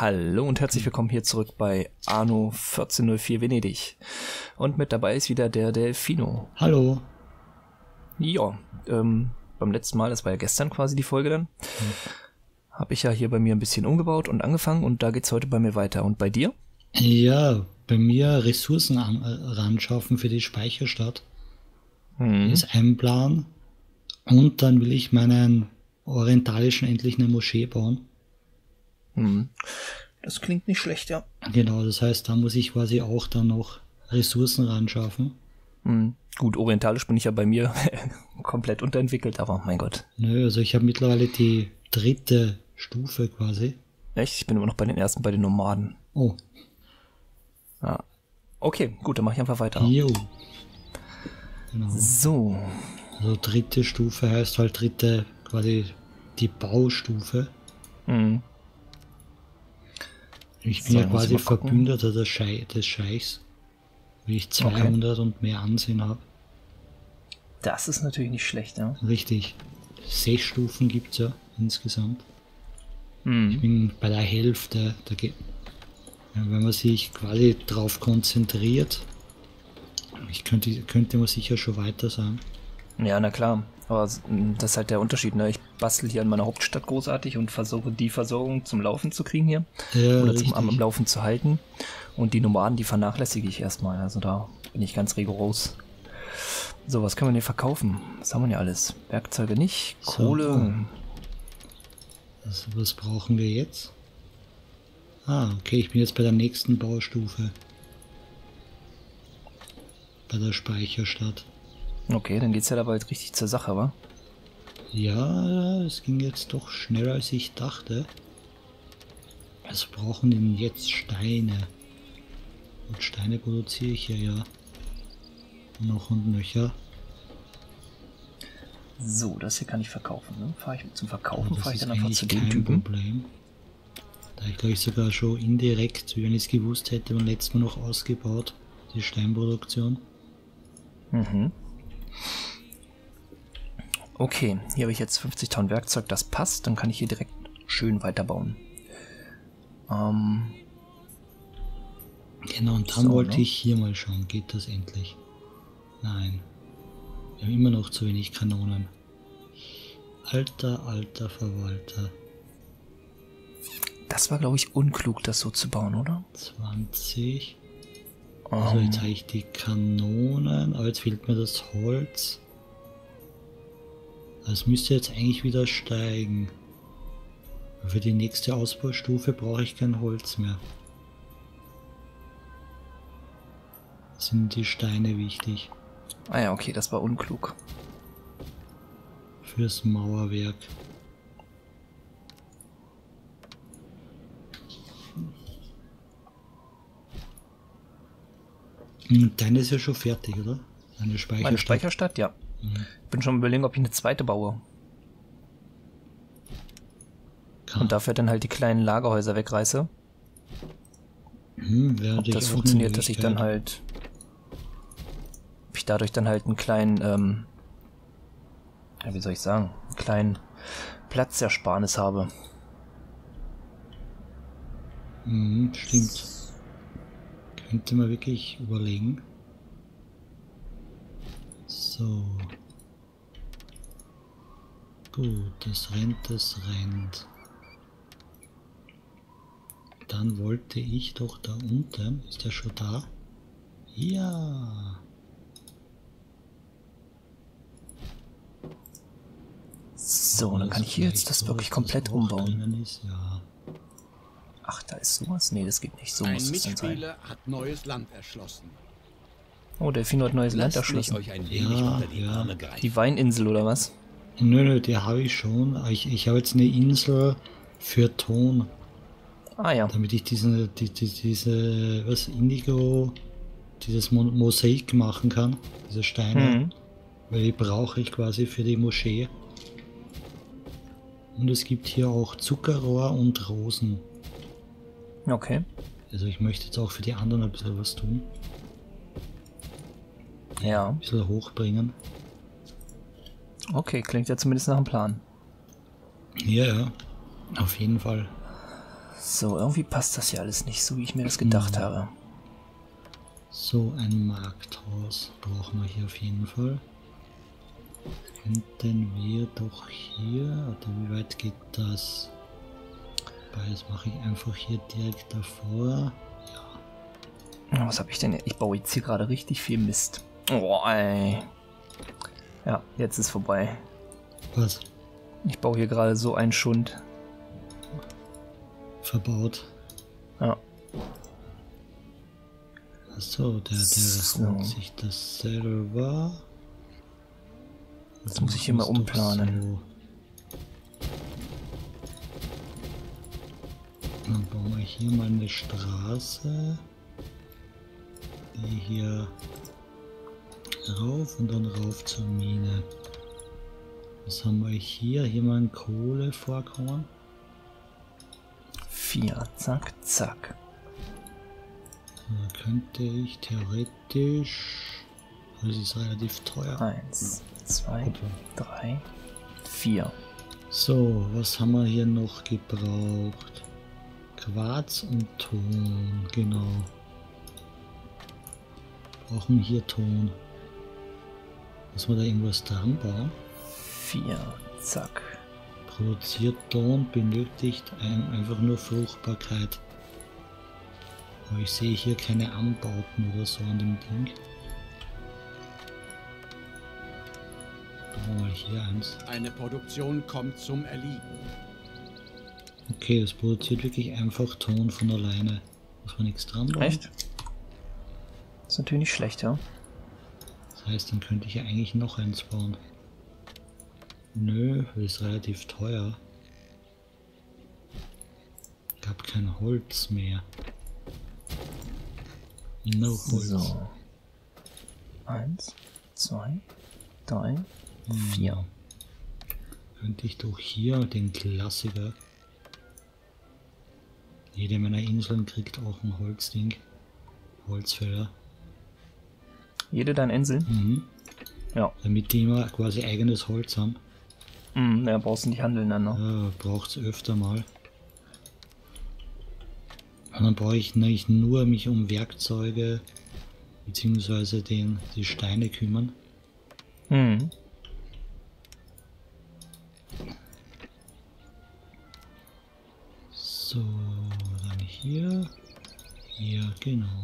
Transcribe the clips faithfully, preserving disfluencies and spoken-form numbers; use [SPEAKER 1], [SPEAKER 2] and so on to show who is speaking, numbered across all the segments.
[SPEAKER 1] Hallo und herzlich willkommen hier zurück bei Anno vierzehnhundertvier Venedig. Und mit dabei ist wieder der Delfino.
[SPEAKER 2] Hallo.
[SPEAKER 1] Ja, ähm, beim letzten Mal, das war ja gestern quasi die Folge dann, mhm. habe ich ja hier bei mir ein bisschen umgebaut und angefangen und da geht's heute bei mir weiter. Und bei dir?
[SPEAKER 2] Ja, bei mir Ressourcen an, äh, ranschaffen für die Speicherstadt. Mhm. Ist ein Plan. Und dann will ich meinen orientalischen endlich eine Moschee bauen.
[SPEAKER 1] Hm. Das klingt nicht schlecht, ja.
[SPEAKER 2] Genau, das heißt, da muss ich quasi auch dann noch Ressourcen ran schaffen.
[SPEAKER 1] Hm. Gut, orientalisch bin ich ja bei mir komplett unterentwickelt, aber mein Gott.
[SPEAKER 2] Nö, also ich habe mittlerweile die dritte Stufe quasi.
[SPEAKER 1] Echt? Ich bin immer noch bei den ersten, bei den Nomaden.
[SPEAKER 2] Oh.
[SPEAKER 1] Ja. Okay, gut, dann mache ich einfach weiter.
[SPEAKER 2] Jo. Genau.
[SPEAKER 1] So.
[SPEAKER 2] Also dritte Stufe heißt halt dritte, quasi die Baustufe.
[SPEAKER 1] Mhm.
[SPEAKER 2] Ich bin so, ja quasi Verbündeter des, Schei des Scheichs, wie ich zweihundert okay. und mehr Ansehen habe.
[SPEAKER 1] Das ist natürlich nicht schlecht, ja.
[SPEAKER 2] Richtig. Sechs Stufen gibt es ja insgesamt.
[SPEAKER 1] Mhm.
[SPEAKER 2] Ich bin bei der Hälfte. Da geht, ja, wenn man sich quasi drauf konzentriert, ich könnte, könnte man sicher schon weiter sein.
[SPEAKER 1] Ja, na klar. Aber das ist halt der Unterschied, ne? Ich bastel hier an meiner Hauptstadt großartig und versuche die Versorgung zum Laufen zu kriegen hier.
[SPEAKER 2] Ja,
[SPEAKER 1] oder zum, am Laufen zu halten. Und die Nomaden, die vernachlässige ich erstmal. Also da bin ich ganz rigoros. So, was können wir denn verkaufen? Was haben wir denn alles? Werkzeuge nicht, Kohle.
[SPEAKER 2] So. Also, was brauchen wir jetzt? Ah, okay, ich bin jetzt bei der nächsten Baustufe. Bei der Speicherstadt.
[SPEAKER 1] Okay, dann geht's ja dabei jetzt richtig zur Sache, wa?
[SPEAKER 2] Ja, es ging jetzt doch schneller als ich dachte. Was brauchen denn jetzt Steine? Und Steine produziere ich ja ja noch und nöcher.
[SPEAKER 1] So, das hier kann ich verkaufen, ne? Fahr ich zum Verkaufen,
[SPEAKER 2] ja,
[SPEAKER 1] fahre ich dann einfach zu dem
[SPEAKER 2] kein
[SPEAKER 1] Typen.
[SPEAKER 2] Problem. Da ich glaube ich sogar schon indirekt, wenn ich es gewusst hätte, beim letzten Mal noch ausgebaut, die Steinproduktion.
[SPEAKER 1] Mhm. Okay, hier habe ich jetzt fünfzig Tonnen Werkzeug, das passt, dann kann ich hier direkt schön weiterbauen. Ähm,
[SPEAKER 2] genau, und dann so, wollte ne? ich hier mal schauen, geht das endlich? Nein, wir haben immer noch zu wenig Kanonen. Alter, alter Verwalter.
[SPEAKER 1] Das war, glaube ich, unklug, das so zu bauen, oder?
[SPEAKER 2] zwanzig. Also jetzt habe ich die Kanonen, aber jetzt fehlt mir das Holz. Das müsste jetzt eigentlich wieder steigen. Für die nächste Ausbaustufe brauche ich kein Holz mehr. Sind die Steine wichtig.
[SPEAKER 1] Ah ja, okay, das war unklug.
[SPEAKER 2] Fürs Mauerwerk. Deine ist ja schon fertig, oder? Eine Speicherstadt.
[SPEAKER 1] Meine Speicherstadt, ja. Mhm. Bin schon überlegen, ob ich eine zweite baue. Kann. Und dafür dann halt die kleinen Lagerhäuser wegreiße.
[SPEAKER 2] Mhm,
[SPEAKER 1] ob das funktioniert, dass ich dann halt... Ob ich dadurch dann halt einen kleinen... Ähm, ja, wie soll ich sagen? Einen kleinen Platzersparnis habe.
[SPEAKER 2] Mhm, stimmt. Könnte man wirklich überlegen. So. Gut, das rennt, das rennt. Dann wollte ich doch da unten, ist der schon da? Ja.
[SPEAKER 1] So, dann kann ich hier jetzt das wirklich komplett umbauen.
[SPEAKER 2] Ist, ja.
[SPEAKER 1] Ach, da ist sowas? Nee, das geht nicht. So
[SPEAKER 3] Ein
[SPEAKER 1] muss es dann sein.
[SPEAKER 3] Mitspieler hat neues Land erschlossen.
[SPEAKER 1] Oh, Delfino hat neues Land erschlossen.
[SPEAKER 3] Euch ein wenig
[SPEAKER 2] ja,
[SPEAKER 3] unter die
[SPEAKER 2] ja.
[SPEAKER 3] Arme greifen.
[SPEAKER 1] Die Weininsel oder was?
[SPEAKER 2] Nö, nö, die habe ich schon. Ich, ich habe jetzt eine Insel für Ton.
[SPEAKER 1] Ah ja.
[SPEAKER 2] Damit ich diese, die, die, diese, was, Indigo, dieses Mo Mosaik machen kann. Diese Steine. Mhm. Weil die brauche ich quasi für die Moschee. Und es gibt hier auch Zuckerrohr und Rosen.
[SPEAKER 1] Okay.
[SPEAKER 2] Also ich möchte jetzt auch für die anderen ein bisschen was tun.
[SPEAKER 1] Ja.
[SPEAKER 2] Ein bisschen hochbringen.
[SPEAKER 1] Okay, klingt ja zumindest nach einem Plan.
[SPEAKER 2] Ja, ja. Auf jeden Fall.
[SPEAKER 1] So, irgendwie passt das ja alles nicht so, wie ich mir das gedacht
[SPEAKER 2] Hm.
[SPEAKER 1] habe.
[SPEAKER 2] So ein Markthaus brauchen wir hier auf jeden Fall. Könnten wir doch hier, oder wie weit geht das? Das mache ich einfach hier direkt davor. Ja.
[SPEAKER 1] Was habe ich denn? Ich baue jetzt hier gerade richtig viel Mist. Oh, ey. Ja, jetzt ist vorbei.
[SPEAKER 2] Was?
[SPEAKER 1] Ich baue hier gerade so einen Schund.
[SPEAKER 2] Verbaut.
[SPEAKER 1] Ja.
[SPEAKER 2] Achso, der, der
[SPEAKER 1] So.
[SPEAKER 2] holt sich das selber.
[SPEAKER 1] Jetzt muss ich hier mal
[SPEAKER 2] Das ist doch
[SPEAKER 1] umplanen.
[SPEAKER 2] so. Dann bauen wir hier mal eine Straße. Die hier rauf und dann rauf zur Mine. Was haben wir hier? Hier mal ein Kohlevorkommen.
[SPEAKER 1] Vier. Zack, zack.
[SPEAKER 2] Da könnte ich theoretisch. Das ist relativ teuer.
[SPEAKER 1] Eins, zwei, drei, vier.
[SPEAKER 2] So, was haben wir hier noch gebraucht? Quarz und Ton, genau. Brauchen hier Ton. Muss man da irgendwas dran bauen?
[SPEAKER 1] Vier. Zack.
[SPEAKER 2] Produziert Ton, benötigt ein, einfach nur Fruchtbarkeit. Aber ich sehe hier keine Anbauten oder so an dem Ding. Oh, hier eins.
[SPEAKER 3] Eine Produktion kommt zum Erliegen.
[SPEAKER 2] Okay, es produziert wirklich einfach Ton von alleine. Muss man nichts dran bauen.
[SPEAKER 1] Echt? Ist natürlich nicht schlecht, ja.
[SPEAKER 2] Das heißt, dann könnte ich ja eigentlich noch eins bauen. Nö, das ist relativ teuer. Ich habe kein Holz mehr. No Holz.
[SPEAKER 1] So. Eins, zwei, drei, vier.
[SPEAKER 2] Hm. Könnte ich doch hier den Klassiker. Jede meiner Inseln kriegt auch ein Holzding. Holzfäller.
[SPEAKER 1] Jede deiner Inseln?
[SPEAKER 2] Mhm.
[SPEAKER 1] Ja.
[SPEAKER 2] Damit die immer quasi eigenes Holz haben.
[SPEAKER 1] Mhm, ja, brauchst du nicht handeln dann noch.
[SPEAKER 2] Ja, braucht es öfter mal. Und dann brauche ich nämlich nur mich um Werkzeuge beziehungsweise den, die Steine kümmern.
[SPEAKER 1] Mhm.
[SPEAKER 2] So, dann hier. Hier, genau.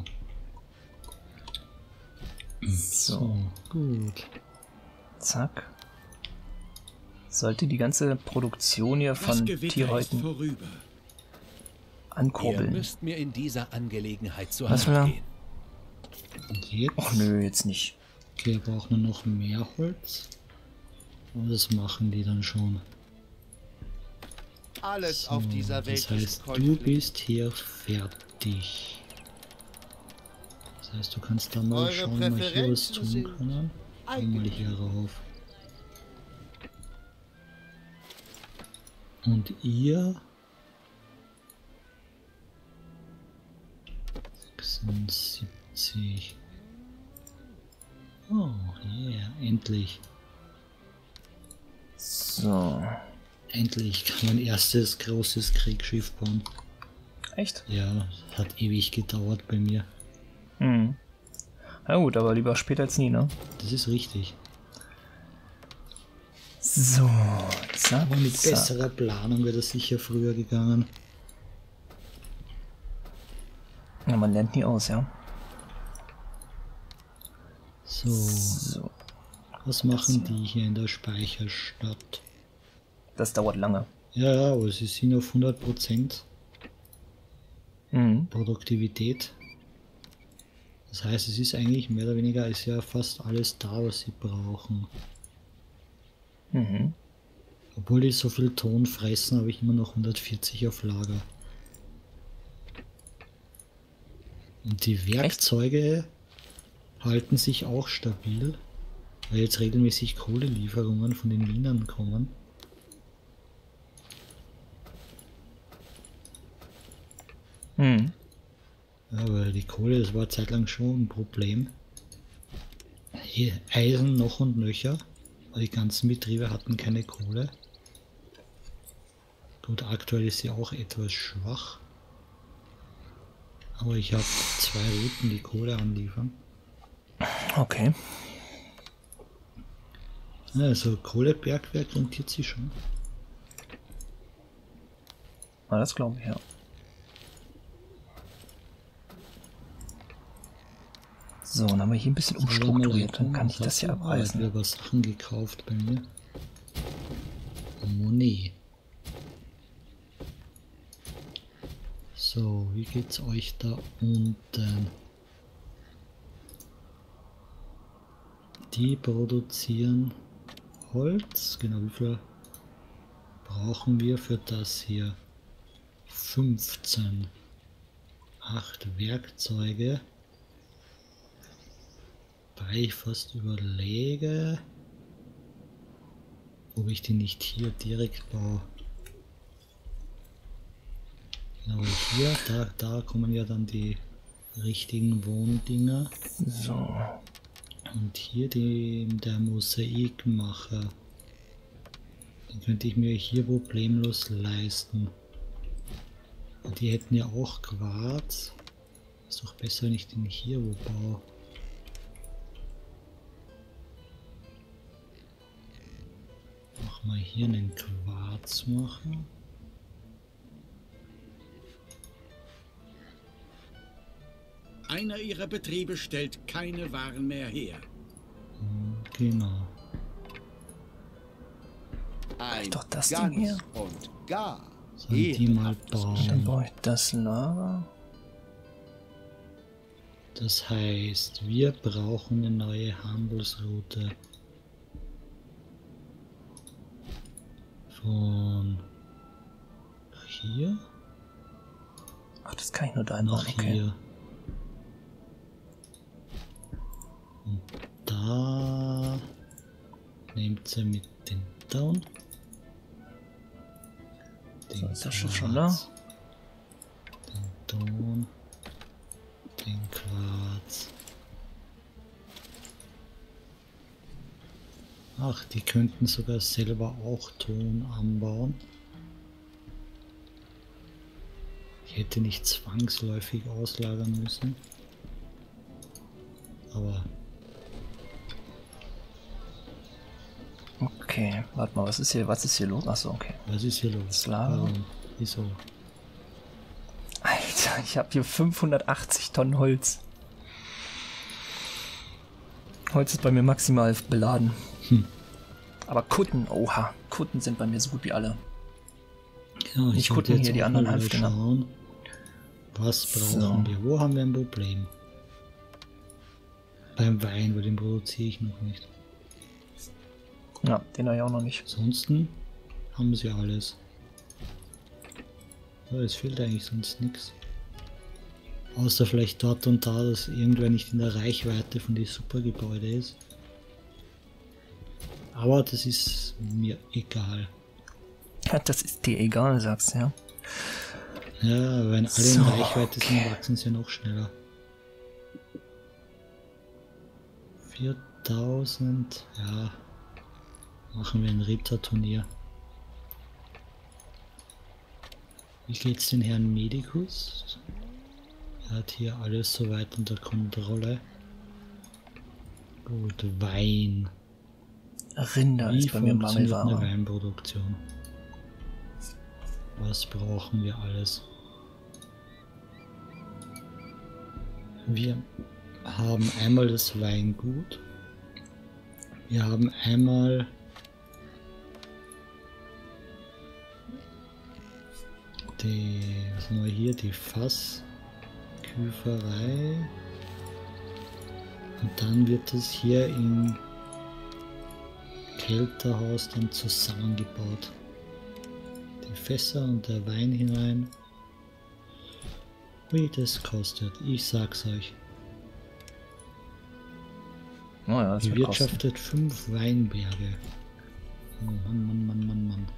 [SPEAKER 1] So.
[SPEAKER 2] So, gut.
[SPEAKER 1] Zack. Sollte die ganze Produktion hier
[SPEAKER 4] Das
[SPEAKER 1] von
[SPEAKER 4] Gewitter ist
[SPEAKER 1] Tierhäuten
[SPEAKER 4] vorüber. Ihr
[SPEAKER 1] ankurbeln.
[SPEAKER 4] müsst mir in dieser Angelegenheit zur
[SPEAKER 1] Was
[SPEAKER 4] Hand
[SPEAKER 1] will er?
[SPEAKER 4] gehen.
[SPEAKER 2] Und jetzt?
[SPEAKER 1] Ach nö, jetzt nicht.
[SPEAKER 2] Okay, wir brauchen nur noch mehr Holz. Und das machen die dann schon.
[SPEAKER 3] Alles
[SPEAKER 2] So,
[SPEAKER 3] auf dieser Welt
[SPEAKER 2] das heißt,
[SPEAKER 3] ist
[SPEAKER 2] du
[SPEAKER 3] käuflich.
[SPEAKER 2] bist hier fertig. Das heißt, du kannst da mal
[SPEAKER 3] Eure
[SPEAKER 2] schauen, mal hier was
[SPEAKER 3] Präferenzen
[SPEAKER 2] tun
[SPEAKER 3] sind
[SPEAKER 2] können. Geh mal hier rauf. Und ihr? sechsundsiebzig. Oh, yeah, endlich.
[SPEAKER 1] So.
[SPEAKER 2] Endlich kann mein erstes großes Kriegsschiff bauen.
[SPEAKER 1] Echt?
[SPEAKER 2] Ja, hat ewig gedauert bei mir.
[SPEAKER 1] Mhm. Na gut, aber lieber später als nie, ne?
[SPEAKER 2] Das ist richtig.
[SPEAKER 1] So. Zack,
[SPEAKER 2] Aber mit
[SPEAKER 1] zack.
[SPEAKER 2] besserer Planung wäre das sicher früher gegangen.
[SPEAKER 1] Ja, man lernt nie aus, ja.
[SPEAKER 2] So,
[SPEAKER 1] So.
[SPEAKER 2] was machen die hier in der Speicherstadt?
[SPEAKER 1] Das dauert lange.
[SPEAKER 2] Ja, ja, aber sie sind auf hundert Prozent
[SPEAKER 1] Mhm.
[SPEAKER 2] Produktivität. Das heißt, es ist eigentlich mehr oder weniger ist ja fast alles da, was sie brauchen.
[SPEAKER 1] Mhm.
[SPEAKER 2] Obwohl die so viel Ton fressen, habe ich immer noch hundertvierzig auf Lager. Und die Werkzeuge halten sich auch stabil, weil jetzt regelmäßig Kohlelieferungen von den Minern kommen.
[SPEAKER 1] Mhm.
[SPEAKER 2] Ja, weil die Kohle, das war zeitlang schon ein Problem. Hier Eisen noch und nöcher, weil die ganzen Betriebe hatten keine Kohle. Gut, aktuell ist sie auch etwas schwach. Aber ich habe zwei Routen, die Kohle anliefern.
[SPEAKER 1] Okay.
[SPEAKER 2] Also Kohlebergwerk rentiert sich schon.
[SPEAKER 1] Ah, das glaube ich, ja. So, dann haben wir hier ein bisschen umstrukturiert. Dann kann ich das hier abreißen.
[SPEAKER 2] Ich habe Sachen gekauft bei mir. Money. So, wie geht's euch da unten? Die produzieren Holz. Genau, wie viel brauchen wir für das hier? fünfzehn. acht Werkzeuge. Wobei ich fast überlege, ob ich die nicht hier direkt baue. Aber hier, da, da kommen ja dann die richtigen Wohndinger.
[SPEAKER 1] So.
[SPEAKER 2] Und hier die, der Mosaikmacher. Den könnte ich mir hier problemlos leisten. Und die hätten ja auch Quarz. Ist doch besser, wenn ich den hier wo baue. Mach mal hier einen Quarzmacher.
[SPEAKER 3] Einer ihrer Betriebe stellt keine Waren mehr her.
[SPEAKER 2] Genau.
[SPEAKER 3] Ein
[SPEAKER 1] doch das Ding
[SPEAKER 3] ganz
[SPEAKER 1] hier.
[SPEAKER 3] und gar.
[SPEAKER 2] Sollen die mal
[SPEAKER 1] Dann
[SPEAKER 2] bauen.
[SPEAKER 1] brauche ich das Lager.
[SPEAKER 2] Das heißt, wir brauchen eine neue Handelsroute. Von hier
[SPEAKER 1] Ach, das kann ich nur da
[SPEAKER 2] nach
[SPEAKER 1] einbauen, okay.
[SPEAKER 2] hier. Und da nehmt sie mit den Down. Den
[SPEAKER 1] So, ist das Schiff schon da?
[SPEAKER 2] Den Ton. Den Quarz. Ach, die könnten sogar selber auch Ton anbauen. Ich hätte nicht zwangsläufig auslagern müssen. Aber
[SPEAKER 1] Okay, warte mal, was ist hier, was ist hier los? Achso, okay.
[SPEAKER 2] was ist hier los?
[SPEAKER 1] Das Lager.
[SPEAKER 2] Warum? Wieso?
[SPEAKER 1] Alter, ich habe hier fünfhundertachtzig Tonnen Holz. Holz ist bei mir maximal beladen.
[SPEAKER 2] Hm.
[SPEAKER 1] Aber Kutten, oha, Kutten sind bei mir so gut wie alle.
[SPEAKER 2] Ja,
[SPEAKER 1] Nicht
[SPEAKER 2] ich
[SPEAKER 1] gucken
[SPEAKER 2] wollte
[SPEAKER 1] hier die
[SPEAKER 2] auch
[SPEAKER 1] anderen
[SPEAKER 2] mal
[SPEAKER 1] Halbdinger.
[SPEAKER 2] schauen, was brauchen
[SPEAKER 1] So.
[SPEAKER 2] wir? Wo haben wir ein Problem? Beim Wein, weil den produziere ich noch nicht.
[SPEAKER 1] Ja, den habe ich auch noch nicht.
[SPEAKER 2] Ansonsten haben sie alles. Ja, es fehlt eigentlich sonst nichts. Außer vielleicht dort und da, dass irgendwer nicht in der Reichweite von den Supergebäude ist. Aber das ist mir egal.
[SPEAKER 1] Ja, das ist dir egal, sagst du, ja.
[SPEAKER 2] Ja, wenn alle
[SPEAKER 1] So,
[SPEAKER 2] in Reichweite
[SPEAKER 1] okay.
[SPEAKER 2] sind, wachsen sie noch schneller. viertausend, ja. Machen wir ein Ritterturnier. Wie geht's den Herrn Medicus? Er hat hier alles soweit unter Kontrolle. Gut, Wein.
[SPEAKER 1] Rinder
[SPEAKER 2] Wie
[SPEAKER 1] ist bei mir
[SPEAKER 2] funktioniert eine
[SPEAKER 1] Mangelware.
[SPEAKER 2] Weinproduktion? Was brauchen wir alles? Wir haben einmal das Weingut. Wir haben einmal die, was haben wir hier? Die Fassküferei. Und dann wird es hier im Kälterhaus dann zusammengebaut. Die Fässer und der Wein hinein. Wie das kostet, ich sag's euch.
[SPEAKER 1] Oh ja, das wird kosten.
[SPEAKER 2] Bewirtschaftet fünf Weinberge. Oh Mann, Mann, Mann, Mann, Mann.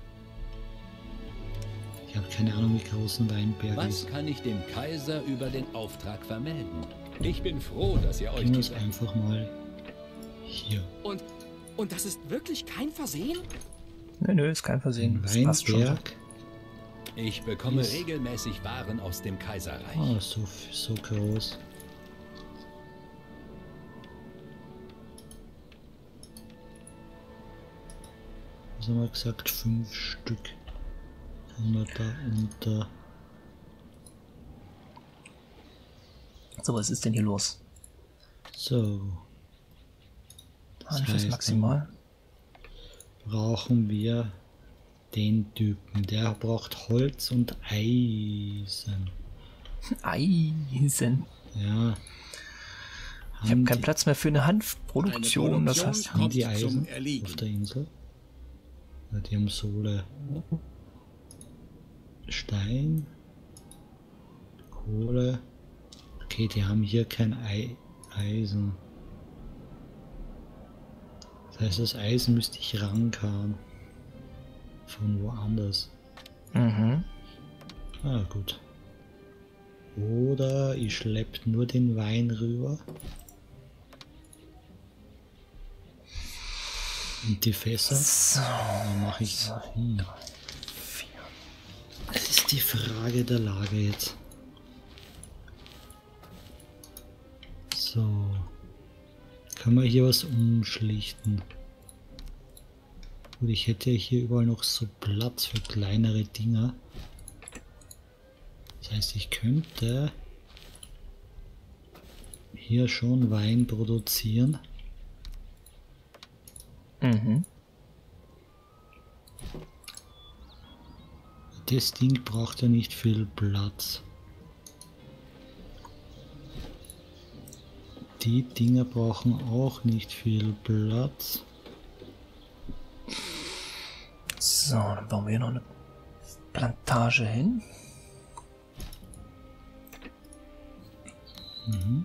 [SPEAKER 2] Ich habe keine Ahnung, wie groß ein Weinberg
[SPEAKER 4] Was
[SPEAKER 2] ist.
[SPEAKER 4] kann ich dem Kaiser über den Auftrag vermelden? Ich bin froh, dass ihr euch
[SPEAKER 2] Gehen wir es
[SPEAKER 4] diese...
[SPEAKER 2] einfach mal hier.
[SPEAKER 5] Und, und das ist wirklich kein Versehen?
[SPEAKER 1] Nö, nö, ist kein Versehen.
[SPEAKER 2] Ein
[SPEAKER 1] Das passt schon so.
[SPEAKER 2] Weinberg
[SPEAKER 4] Ich bekomme
[SPEAKER 2] Ist-
[SPEAKER 4] regelmäßig Waren aus dem Kaiserreich.
[SPEAKER 2] Ah, so, so groß. Was haben wir gesagt? Fünf Stück. Haben wir da unter.
[SPEAKER 1] So, was ist denn hier los?
[SPEAKER 2] So. Das
[SPEAKER 1] Handelschuss
[SPEAKER 2] heißt,
[SPEAKER 1] maximal.
[SPEAKER 2] brauchen wir den Typen. Der braucht Holz und Eisen.
[SPEAKER 1] Eisen.
[SPEAKER 2] Ja.
[SPEAKER 1] Ich habe
[SPEAKER 2] Haben
[SPEAKER 1] keinen
[SPEAKER 2] die-
[SPEAKER 1] Platz mehr für eine Hanfproduktion. Das
[SPEAKER 3] Eine
[SPEAKER 1] heißt,
[SPEAKER 2] Haben die
[SPEAKER 3] kommt zum
[SPEAKER 2] Eisen
[SPEAKER 3] Erliegen.
[SPEAKER 2] auf der Insel? Ja, die haben Sohle. Stein. Kohle. Okay, die haben hier kein Ei Eisen. Das heißt, das Eisen müsste ich rankarren. Von woanders.
[SPEAKER 1] mhm.
[SPEAKER 2] Ah, gut. Oder ich schlepp nur den Wein rüber. Und die Fässer.
[SPEAKER 1] So,
[SPEAKER 2] Dann mache ich. Hm. Es ist die Frage der Lage jetzt. So. Kann man hier was umschlichten? Gut, ich hätte ja hier überall noch so Platz für kleinere Dinger. Das heißt, ich könnte hier schon Wein produzieren.
[SPEAKER 1] mhm.
[SPEAKER 2] Das Ding braucht ja nicht viel Platz. Die Dinger brauchen auch nicht viel Platz.
[SPEAKER 1] So, dann bauen wir hier noch eine Plantage hin.
[SPEAKER 2] Mhm.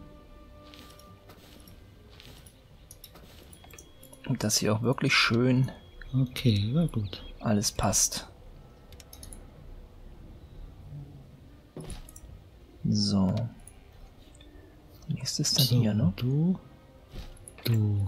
[SPEAKER 1] Und dass hier auch wirklich schön
[SPEAKER 2] Okay, war gut.
[SPEAKER 1] alles passt. So. Nächstes dann
[SPEAKER 2] So,
[SPEAKER 1] hier, ne?
[SPEAKER 2] du. Du.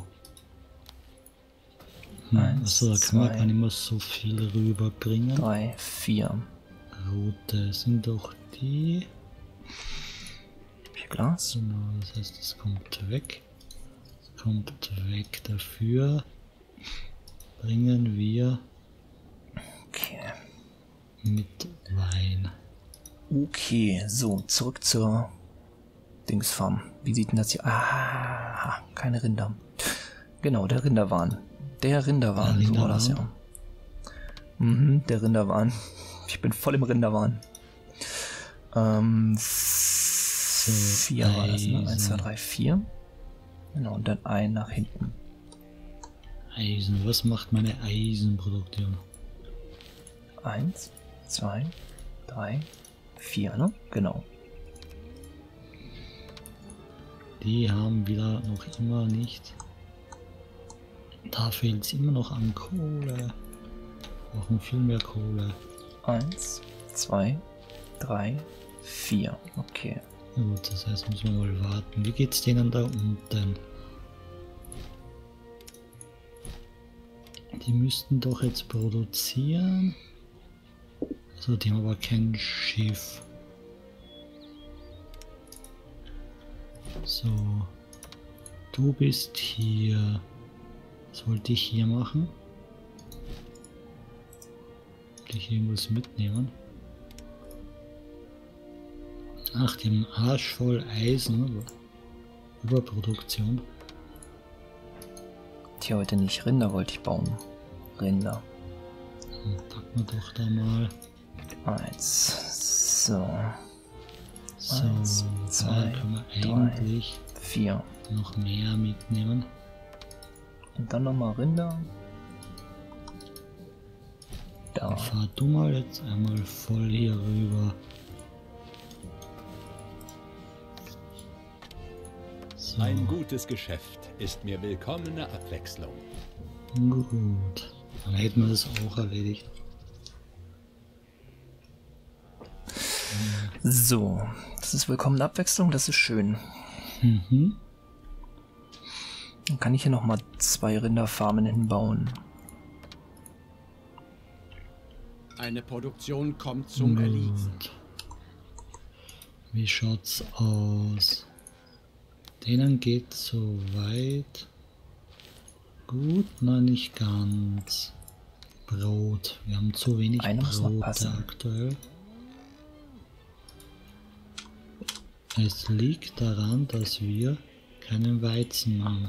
[SPEAKER 2] Hm,
[SPEAKER 1] Eins,
[SPEAKER 2] achso, da kann man
[SPEAKER 1] zwei.
[SPEAKER 2] gar nicht mehr so viel rüberbringen.
[SPEAKER 1] Drei, vier.
[SPEAKER 2] Rote sind doch die.
[SPEAKER 1] Vier Glas.
[SPEAKER 2] Genau, das heißt, es kommt weg. Es kommt weg. Dafür bringen wir
[SPEAKER 1] Okay.
[SPEAKER 2] mit Wein.
[SPEAKER 1] Okay, so, zurück zur Dingsfarm. Wie sieht denn das hier? Ah, keine Rinder. Genau, der Rinderwahn. Der Rinderwahn,
[SPEAKER 2] Der
[SPEAKER 1] so war das ja.
[SPEAKER 2] Rinderwahn.
[SPEAKER 1] Mhm, der Rinderwahn. Ich bin voll im Rinderwahn. Ähm, vier war das, ne? Eins, zwei, drei, vier. Genau, und dann ein nach hinten.
[SPEAKER 2] Eisen. Was macht meine Eisenproduktion?
[SPEAKER 1] Eins, zwei, drei, vier, ne? Genau.
[SPEAKER 2] Die haben wir noch immer nicht. Da fehlt es immer noch an Kohle. Wir brauchen viel mehr Kohle.
[SPEAKER 1] Eins, zwei, drei, vier. Okay.
[SPEAKER 2] Na gut, das heißt, müssen wir mal warten. Wie geht's denen da unten? Die müssten doch jetzt produzieren. Also die haben aber kein Schiff. So. Du bist hier. Was wollte ich hier machen? Wollte ich irgendwas mitnehmen? Ach, die haben Arsch voll Eisen. Überproduktion.
[SPEAKER 1] Tja, heute nicht. Rinder wollte ich bauen. Rinder.
[SPEAKER 2] Dann packen wir doch da mal.
[SPEAKER 1] Eins. So.
[SPEAKER 2] So,
[SPEAKER 1] Eins,
[SPEAKER 2] da
[SPEAKER 1] zwei,
[SPEAKER 2] können wir
[SPEAKER 1] drei.
[SPEAKER 2] eigentlich
[SPEAKER 1] Vier.
[SPEAKER 2] noch mehr mitnehmen.
[SPEAKER 1] Und dann nochmal Rinder. Da.
[SPEAKER 2] Dann fahr du mal jetzt einmal voll hier rüber. So,
[SPEAKER 4] Ein gutes Geschäft ist mir willkommene Abwechslung.
[SPEAKER 2] gut. Dann hätten wir das auch erledigt.
[SPEAKER 1] So. Das ist willkommene Abwechslung. Das ist schön.
[SPEAKER 2] Mhm.
[SPEAKER 1] Dann kann ich hier nochmal zwei Rinderfarmen hinbauen.
[SPEAKER 3] Eine Produktion kommt zum Erliegen.
[SPEAKER 2] Gut. Wie schaut's aus? Denen geht so weit. Gut, nein, nicht ganz. Brot. Wir haben zu wenig
[SPEAKER 1] Einer muss noch
[SPEAKER 2] Brot
[SPEAKER 1] passen.
[SPEAKER 2] aktuell. Es liegt daran, dass wir keinen Weizen haben.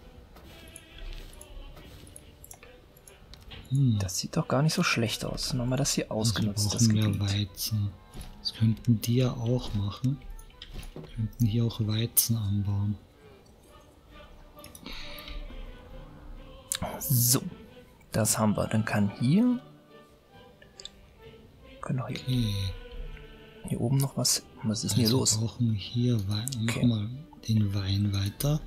[SPEAKER 2] Hm.
[SPEAKER 1] Das sieht doch gar nicht so schlecht aus. Dann haben wir das hier ausgenutzt, das
[SPEAKER 2] Also wir brauchen
[SPEAKER 1] Gebiet.
[SPEAKER 2] mehr Weizen. Das könnten die ja auch machen. Wir könnten hier auch Weizen anbauen.
[SPEAKER 1] So, das haben wir. Dann kann hier... Können auch hier,
[SPEAKER 2] Okay.
[SPEAKER 1] hier oben noch was... Was ist denn hier
[SPEAKER 2] Also
[SPEAKER 1] los?
[SPEAKER 2] brauchen hier Wein.
[SPEAKER 1] Okay.
[SPEAKER 2] Mach mal den Wein weiter.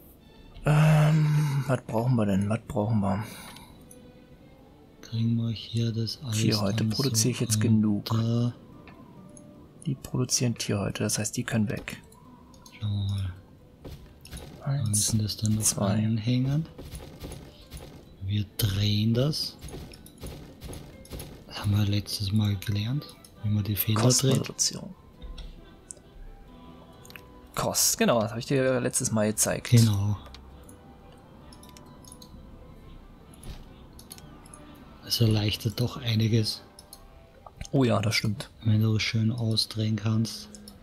[SPEAKER 1] Ähm, was brauchen wir denn? Was brauchen wir?
[SPEAKER 2] Kriegen wir hier das alles.
[SPEAKER 1] Hier, heute
[SPEAKER 2] dann
[SPEAKER 1] produziere ich jetzt
[SPEAKER 2] so
[SPEAKER 1] genug.
[SPEAKER 2] unter.
[SPEAKER 1] Die produzieren Tierhäute, das heißt, die können weg.
[SPEAKER 2] Schauen wir mal. Wir
[SPEAKER 1] Eins,
[SPEAKER 2] müssen das dann noch
[SPEAKER 1] zwei.
[SPEAKER 2] anhängen. Wir drehen das. Das haben wir letztes Mal gelernt, wie man die Fehler dreht.
[SPEAKER 1] Kostenreduktion. Kost, genau, das habe ich dir letztes Mal gezeigt.
[SPEAKER 2] Genau. Das erleichtert doch einiges,
[SPEAKER 1] Oh ja, das stimmt.
[SPEAKER 2] wenn du es schön ausdrehen kannst.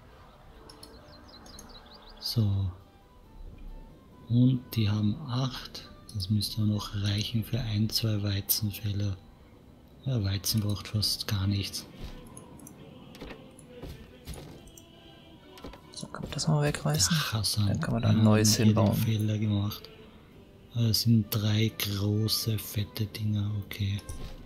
[SPEAKER 2] So. Und die haben acht. Das müsste auch noch reichen für ein, zwei Weizenfelder. Ja, Weizen braucht fast gar nichts.
[SPEAKER 1] So, kann man das mal wegreißen?
[SPEAKER 2] Ach, Hassan,
[SPEAKER 1] Dann kann man da
[SPEAKER 2] wir
[SPEAKER 1] ein neues
[SPEAKER 2] haben hier den
[SPEAKER 1] hinbauen.
[SPEAKER 2] Fehler gemacht. Das sind drei große, fette Dinger, okay.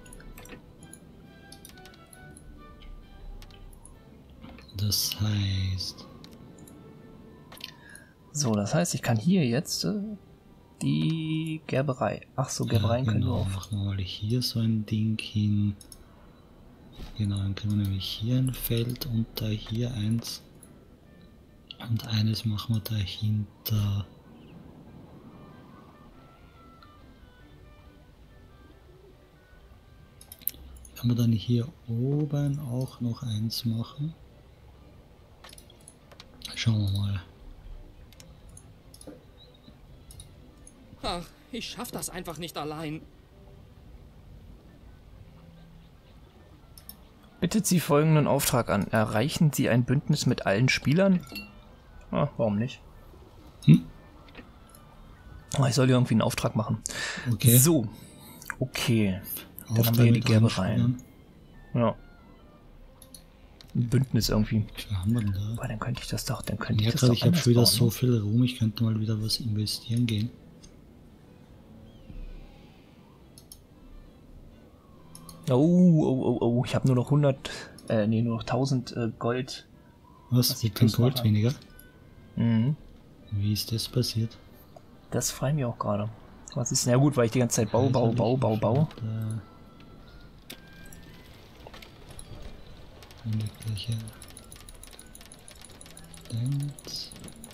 [SPEAKER 2] Das heißt,
[SPEAKER 1] So, das heißt, ich kann hier jetzt äh, die Gerberei. Ach so, Gerbereien
[SPEAKER 2] ja,
[SPEAKER 1] können wir
[SPEAKER 2] genau,
[SPEAKER 1] auch.
[SPEAKER 2] machen wir mal hier so ein Ding hin. Genau, dann können wir nämlich hier ein Feld und da hier eins. Und eines machen wir dahinter. Kann man dann hier oben auch noch eins machen? Schauen wir mal.
[SPEAKER 5] Ach, ich schaff das einfach nicht allein.
[SPEAKER 1] Bittet Sie folgenden Auftrag an. Erreichen Sie ein Bündnis mit allen Spielern? Ah, warum nicht?
[SPEAKER 2] Hm?
[SPEAKER 1] Oh, ich soll hier irgendwie einen Auftrag machen.
[SPEAKER 2] Okay.
[SPEAKER 1] So, okay. Dann
[SPEAKER 2] Auftrag
[SPEAKER 1] haben wir hier die
[SPEAKER 2] mit allen
[SPEAKER 1] Gerbereien.
[SPEAKER 2] Spielern.
[SPEAKER 1] Ja. Ein Bündnis irgendwie.
[SPEAKER 2] Wie viel haben wir denn da?
[SPEAKER 1] Aber dann könnte ich das doch, dann könnte
[SPEAKER 2] Ja,
[SPEAKER 1] ich das
[SPEAKER 2] gerade
[SPEAKER 1] doch
[SPEAKER 2] ich habe
[SPEAKER 1] anders
[SPEAKER 2] schon wieder
[SPEAKER 1] bauen,
[SPEAKER 2] so
[SPEAKER 1] ne?
[SPEAKER 2] viel Ruhm, ich könnte mal wieder was investieren gehen.
[SPEAKER 1] Oh, oh, oh, oh, ich habe nur noch hundert, äh, nee, nur noch tausend äh, Gold.
[SPEAKER 2] Was?
[SPEAKER 1] Was
[SPEAKER 2] Wie
[SPEAKER 1] ich
[SPEAKER 2] kein
[SPEAKER 1] plus
[SPEAKER 2] Gold
[SPEAKER 1] mache.
[SPEAKER 2] weniger?
[SPEAKER 1] Mhm.
[SPEAKER 2] Wie ist das passiert?
[SPEAKER 1] Das freut mich auch gerade. Was ist denn? Ja gut, weil ich die ganze Zeit Bau, Bau, Bau, Bau, Bau.
[SPEAKER 2] Da. Königliche Dance.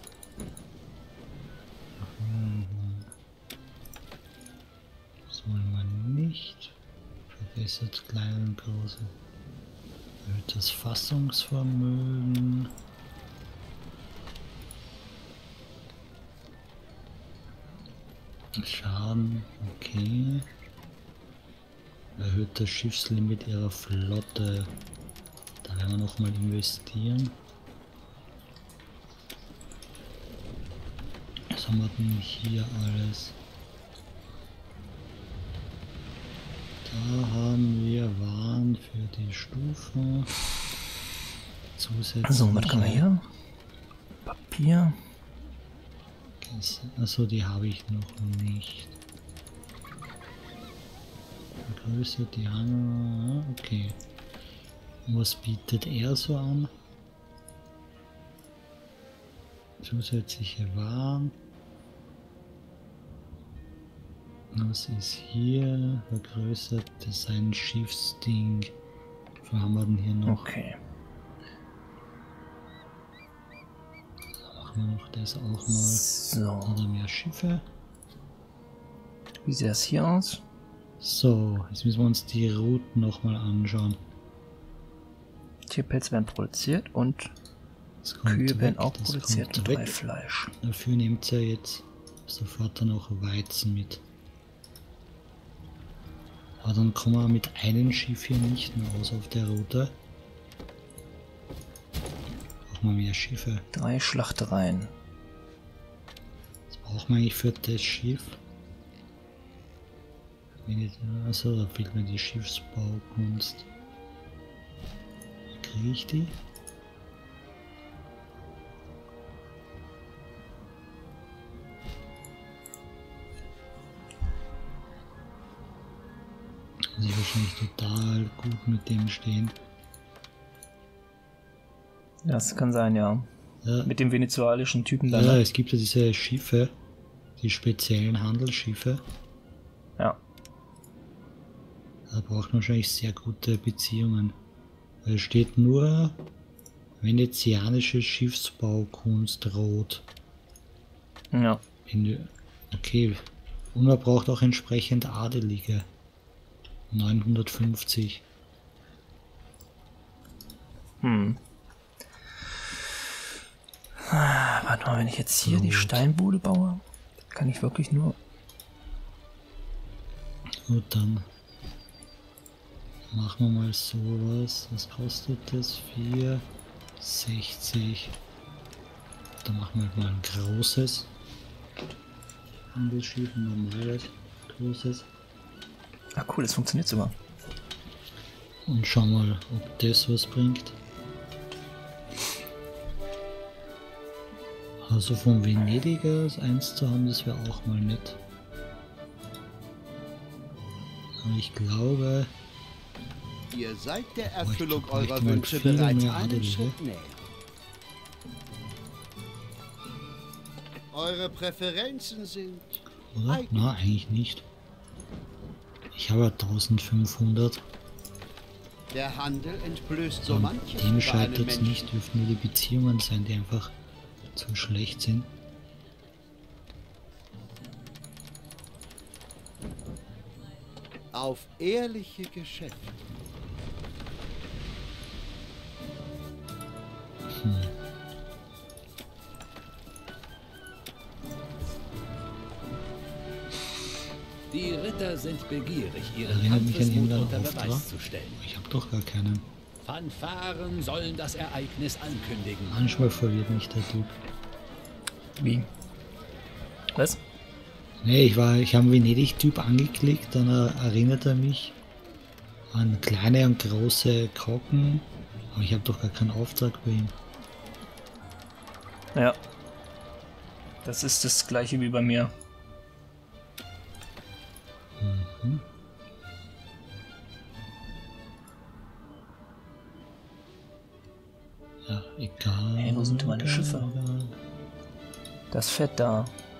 [SPEAKER 2] Das wollen wir nicht. Verbessert kleine und große. Erhöht das Fassungsvermögen. Schaden, okay. Erhöht das Schiffslimit ihrer Flotte. Da werden wir nochmal investieren. Was haben wir denn hier alles? Da haben wir Waren für die Stufe. Zusätzlich.
[SPEAKER 1] So, was kann man hier? Papier.
[SPEAKER 2] Achso, die habe ich noch nicht. Größe, die haben wir. Okay. Und was bietet er so an? Zusätzliche Waren. Was ist hier? Vergrößert Design Schiffsding. Was haben wir denn hier noch?
[SPEAKER 1] Okay.
[SPEAKER 2] Machen wir noch das auch mal.
[SPEAKER 1] So,
[SPEAKER 2] Oder mehr Schiffe.
[SPEAKER 1] wie sieht das hier aus?
[SPEAKER 2] So, jetzt müssen wir uns die Routen nochmal anschauen.
[SPEAKER 1] Tierpelze werden produziert und
[SPEAKER 2] Das kommt
[SPEAKER 1] Kühe werden
[SPEAKER 2] weg,
[SPEAKER 1] auch
[SPEAKER 2] das
[SPEAKER 1] produziert
[SPEAKER 2] kommt
[SPEAKER 1] und
[SPEAKER 2] weg.
[SPEAKER 1] Reifleisch.
[SPEAKER 2] Dafür nehmt ihr jetzt sofort dann auch Weizen mit. Aber dann kommen wir mit einem Schiff hier nicht mehr aus auf der Route. Brauchen wir mehr Schiffe.
[SPEAKER 1] Drei Schlachtereien.
[SPEAKER 2] Was brauchen wir eigentlich für das Schiff? Also da fehlt mir die Schiffsbaukunst. Kriege ich die? Muss ich wahrscheinlich total gut mit dem stehen.
[SPEAKER 1] Das kann sein, ja.
[SPEAKER 2] Ja,
[SPEAKER 1] Mit dem venezuelischen Typen da.
[SPEAKER 2] ja
[SPEAKER 1] ne?
[SPEAKER 2] es gibt ja diese Schiffe, die speziellen Handelsschiffe.
[SPEAKER 1] Ja.
[SPEAKER 2] Da braucht man wahrscheinlich sehr gute Beziehungen. Es steht nur venezianische Schiffsbaukunst rot.
[SPEAKER 1] Ja.
[SPEAKER 2] In, okay. Und man braucht auch entsprechend Adelige. neunhundertfünfzig.
[SPEAKER 1] Hm. Ah, warte mal, wenn ich jetzt hier die
[SPEAKER 2] Gut.
[SPEAKER 1] Steinbude baue, kann ich wirklich nur...
[SPEAKER 2] Gut, dann machen wir mal sowas. Was kostet das? vier sechzig. Dann machen wir halt mal ein großes Handelsschiff, ein normales, großes.
[SPEAKER 1] Ah cool, das funktioniert sogar.
[SPEAKER 2] Und schauen mal, ob das was bringt. Also von Venediger eins zu haben, das wäre auch mal nett. Aber ich glaube,
[SPEAKER 3] Ihr seid der
[SPEAKER 2] Oh, ich
[SPEAKER 3] Erfüllung
[SPEAKER 2] glaub, ich
[SPEAKER 3] eurer
[SPEAKER 2] mag
[SPEAKER 3] Wünsche
[SPEAKER 2] viel
[SPEAKER 3] bereits
[SPEAKER 2] mehr
[SPEAKER 3] einen
[SPEAKER 2] Adelige.
[SPEAKER 3] Schritt näher. Eure Präferenzen sind...
[SPEAKER 2] oder?
[SPEAKER 3] Eigen.
[SPEAKER 2] Na, eigentlich nicht. Ich habe ja eintausendfünfhundert.
[SPEAKER 3] Der Handel entblößt so
[SPEAKER 2] An
[SPEAKER 3] manches
[SPEAKER 2] dem
[SPEAKER 3] über einen
[SPEAKER 2] scheitert es
[SPEAKER 3] Menschen.
[SPEAKER 2] nicht, dürfen nur die Beziehungen sein, die einfach zu schlecht sind.
[SPEAKER 3] Auf ehrliche Geschäfte.
[SPEAKER 4] Die Ritter sind begierig, ihren
[SPEAKER 2] Erinnert mich an
[SPEAKER 4] Kampfesmut
[SPEAKER 2] irgendeinen
[SPEAKER 4] unter
[SPEAKER 2] Auftrag.
[SPEAKER 4] Beweis zu stellen.
[SPEAKER 2] Ich habe doch gar keinen.
[SPEAKER 4] Fanfaren sollen das Ereignis ankündigen.
[SPEAKER 2] Manchmal verwirrt mich der Typ.
[SPEAKER 1] Wie? Was?
[SPEAKER 2] Nee, ich war, ich habe Venedig-Typ angeklickt, dann er- erinnert er mich an kleine und große Krocken, aber ich habe doch gar keinen Auftrag bei ihm.
[SPEAKER 1] Ja. Das ist das gleiche wie bei mir.
[SPEAKER 2] Mhm. Ja, egal.
[SPEAKER 1] Hey, wo sind denn meine
[SPEAKER 2] egal,
[SPEAKER 1] Schiffe?
[SPEAKER 2] egal.
[SPEAKER 1] Das fährt da.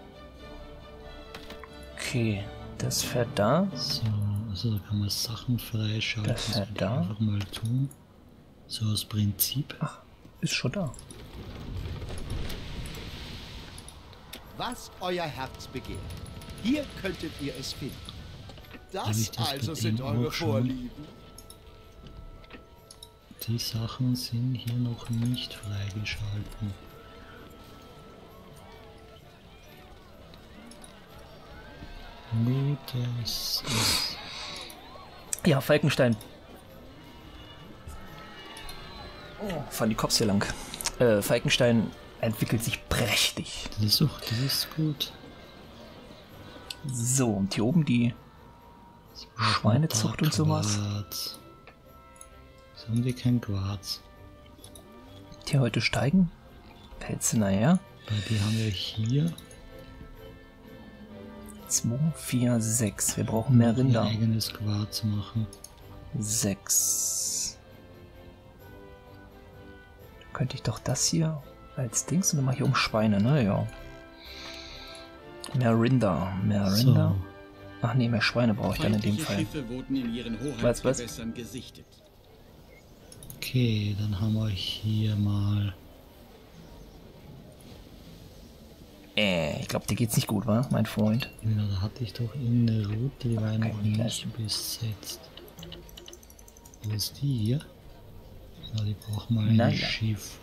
[SPEAKER 1] Okay, das fährt da.
[SPEAKER 2] So, also da kann man Sachen freischalten.
[SPEAKER 1] Das
[SPEAKER 2] Das
[SPEAKER 1] fährt
[SPEAKER 2] will ich
[SPEAKER 1] da.
[SPEAKER 2] einfach mal tun. So aus Prinzip.
[SPEAKER 1] Ach, ist schon da.
[SPEAKER 3] Was euer Herz begehrt. Hier könntet ihr es finden.
[SPEAKER 2] Hab
[SPEAKER 3] Das
[SPEAKER 2] ich das bei
[SPEAKER 3] also
[SPEAKER 2] dem
[SPEAKER 3] sind eure
[SPEAKER 2] auch schon?
[SPEAKER 3] Vorlieben.
[SPEAKER 2] Die Sachen sind hier noch nicht freigeschalten. Gutes ist.
[SPEAKER 1] Ja, Falkenstein. Oh, fahren die Cops hier lang. Äh, Falkenstein entwickelt sich prächtig.
[SPEAKER 2] Das ist doch, das ist gut.
[SPEAKER 1] So, und hier oben die Schweinezucht und sowas.
[SPEAKER 2] Quarz. Jetzt haben die kein Quarz.
[SPEAKER 1] Die heute steigen. Pelze nachher.
[SPEAKER 2] Weil die haben wir hier
[SPEAKER 1] zwei, vier, sechs. Wir brauchen mehr
[SPEAKER 2] ihr
[SPEAKER 1] Rinder.
[SPEAKER 2] eigenes Quarz machen.
[SPEAKER 1] sechs. Könnte ich doch das hier als Dings und dann mache ich um Schweine, ne? Ja. Mehr Rinder. Mehr Rinder.
[SPEAKER 2] So,
[SPEAKER 1] Ach nee, mehr Schweine brauche ich dann in dem
[SPEAKER 6] Feindliche
[SPEAKER 1] Fall.
[SPEAKER 6] Schiffe wurden in ihren
[SPEAKER 1] Was, was?
[SPEAKER 6] Hoheitsgewässern gesichtet.
[SPEAKER 2] okay, dann haben wir hier mal
[SPEAKER 1] Äh, ich glaube, dir geht's nicht gut, wa, mein Freund?
[SPEAKER 2] Ja, da hatte ich doch irgendeine Route, die war
[SPEAKER 1] Okay,
[SPEAKER 2] noch nicht besetzt. Wo ist die hier? So, die braucht mal ein
[SPEAKER 1] Naja.
[SPEAKER 2] Schiff.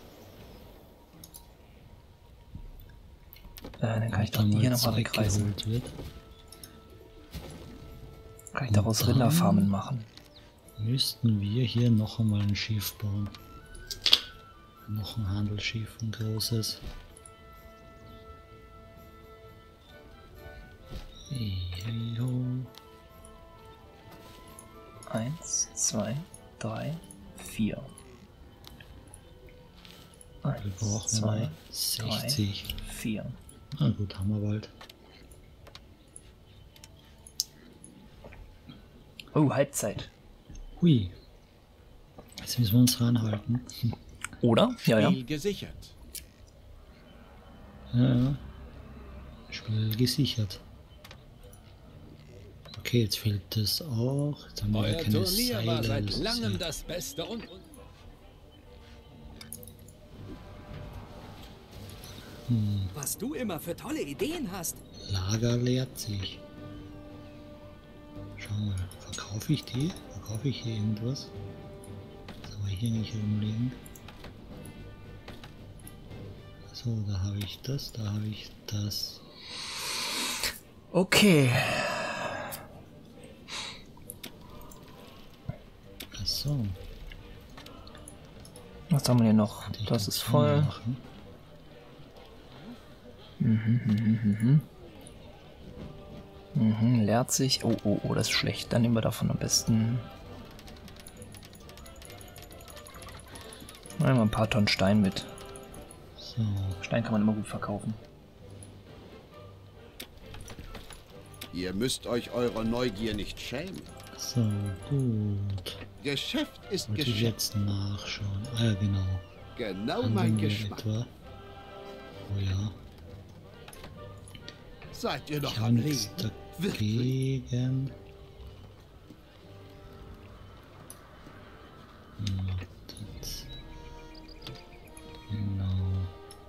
[SPEAKER 1] Äh, dann kann ich doch
[SPEAKER 2] Da
[SPEAKER 1] die
[SPEAKER 2] mal
[SPEAKER 1] hier nochmal
[SPEAKER 2] Zeug
[SPEAKER 1] wegreißen.
[SPEAKER 2] geholt wird.
[SPEAKER 1] Kann ich daraus
[SPEAKER 2] dann-
[SPEAKER 1] Rinderfarmen machen.
[SPEAKER 2] Müssten wir hier noch einmal ein Schiff bauen. Noch ein Handelsschiff, ein großes. Jo.
[SPEAKER 1] Eins, zwei, drei, vier.
[SPEAKER 2] Wir
[SPEAKER 1] Eins,
[SPEAKER 2] brauchen
[SPEAKER 1] zwei,
[SPEAKER 2] mal sechzig.
[SPEAKER 1] vier.
[SPEAKER 2] Na gut, haben wir bald.
[SPEAKER 1] Oh, Halbzeit.
[SPEAKER 2] Hui. Jetzt müssen wir uns ranhalten.
[SPEAKER 1] Oder? Ja, ja.
[SPEAKER 3] Spiel gesichert.
[SPEAKER 2] Ja, ja. Spiel gesichert. Okay, jetzt fehlt das auch. Jetzt haben wir
[SPEAKER 4] Euer
[SPEAKER 2] keine
[SPEAKER 4] Turnier
[SPEAKER 2] Seile.
[SPEAKER 4] war seit
[SPEAKER 2] das ist
[SPEAKER 4] langem
[SPEAKER 2] ja-
[SPEAKER 4] das Beste und... und
[SPEAKER 5] Was du immer für tolle Ideen hast.
[SPEAKER 2] Lager leert sich. Schau mal, verkaufe ich die? Verkaufe ich hier irgendwas? Das aber hier nicht rumliegen. So, da habe ich das, da habe ich das.
[SPEAKER 1] Okay.
[SPEAKER 2] Ach so.
[SPEAKER 1] Was haben wir hier noch?
[SPEAKER 2] die
[SPEAKER 1] Das ist
[SPEAKER 2] kann
[SPEAKER 1] voll.
[SPEAKER 2] machen.
[SPEAKER 1] Mhm, leert sich. Oh, oh, oh, das ist schlecht. Dann nehmen wir davon am besten. Nehmen wir ein paar Tonnen Stein mit.
[SPEAKER 2] So,
[SPEAKER 1] Stein kann man immer gut verkaufen.
[SPEAKER 3] Ihr müsst euch eurer Neugier nicht schämen.
[SPEAKER 2] so, gut.
[SPEAKER 3] Geschäft ist
[SPEAKER 2] Wollte ich
[SPEAKER 3] Geschäft.
[SPEAKER 2] jetzt nachschauen. Ah ja, genau.
[SPEAKER 3] Genau
[SPEAKER 2] Handeln
[SPEAKER 3] mein
[SPEAKER 2] wir
[SPEAKER 3] Geschmack.
[SPEAKER 2] etwa? Oh ja.
[SPEAKER 3] Seid ihr noch
[SPEAKER 2] Ich habe
[SPEAKER 3] am
[SPEAKER 2] nichts
[SPEAKER 3] Leben?
[SPEAKER 2] dagegen. Wartet. Genau.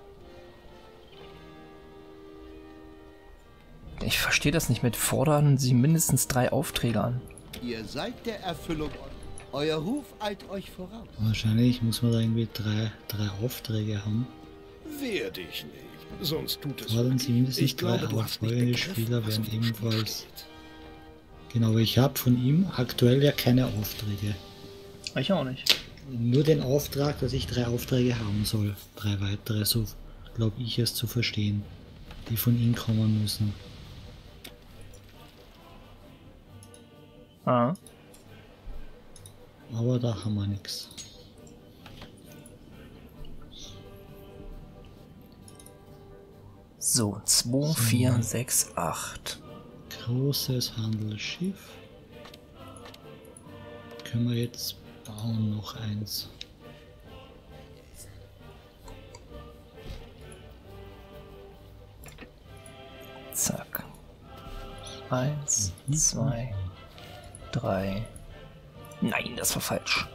[SPEAKER 1] Ich verstehe das nicht mit fordern Sie mindestens drei Aufträge an.
[SPEAKER 3] Ihr seid der Erfüllung. Euer Ruf eilt euch voraus.
[SPEAKER 2] Wahrscheinlich muss man da irgendwie drei, drei Aufträge haben.
[SPEAKER 6] Wehr dich nicht, sonst tut es
[SPEAKER 2] Fordern
[SPEAKER 6] weh.
[SPEAKER 2] Sie mindestens
[SPEAKER 6] Ich glaube,
[SPEAKER 2] drei
[SPEAKER 6] du hast nicht
[SPEAKER 2] auffolgende
[SPEAKER 6] begriffen,
[SPEAKER 2] Spieler
[SPEAKER 6] was
[SPEAKER 2] werden
[SPEAKER 6] auf dem Spiel
[SPEAKER 2] ebenfalls.
[SPEAKER 6] steht.
[SPEAKER 2] Genau, aber ich habe von ihm aktuell ja keine Aufträge.
[SPEAKER 1] Ich auch nicht.
[SPEAKER 2] Nur den Auftrag, dass ich drei Aufträge haben soll. Drei weitere, so glaube ich es zu verstehen. Die von ihm kommen müssen.
[SPEAKER 1] Ah.
[SPEAKER 2] Aber da haben wir nichts.
[SPEAKER 1] So, zwei, vier, sechs, acht.
[SPEAKER 2] Großes Handelsschiff. Können wir jetzt bauen noch eins.
[SPEAKER 1] Zack. Eins, zwei, drei. Nein, das war falsch.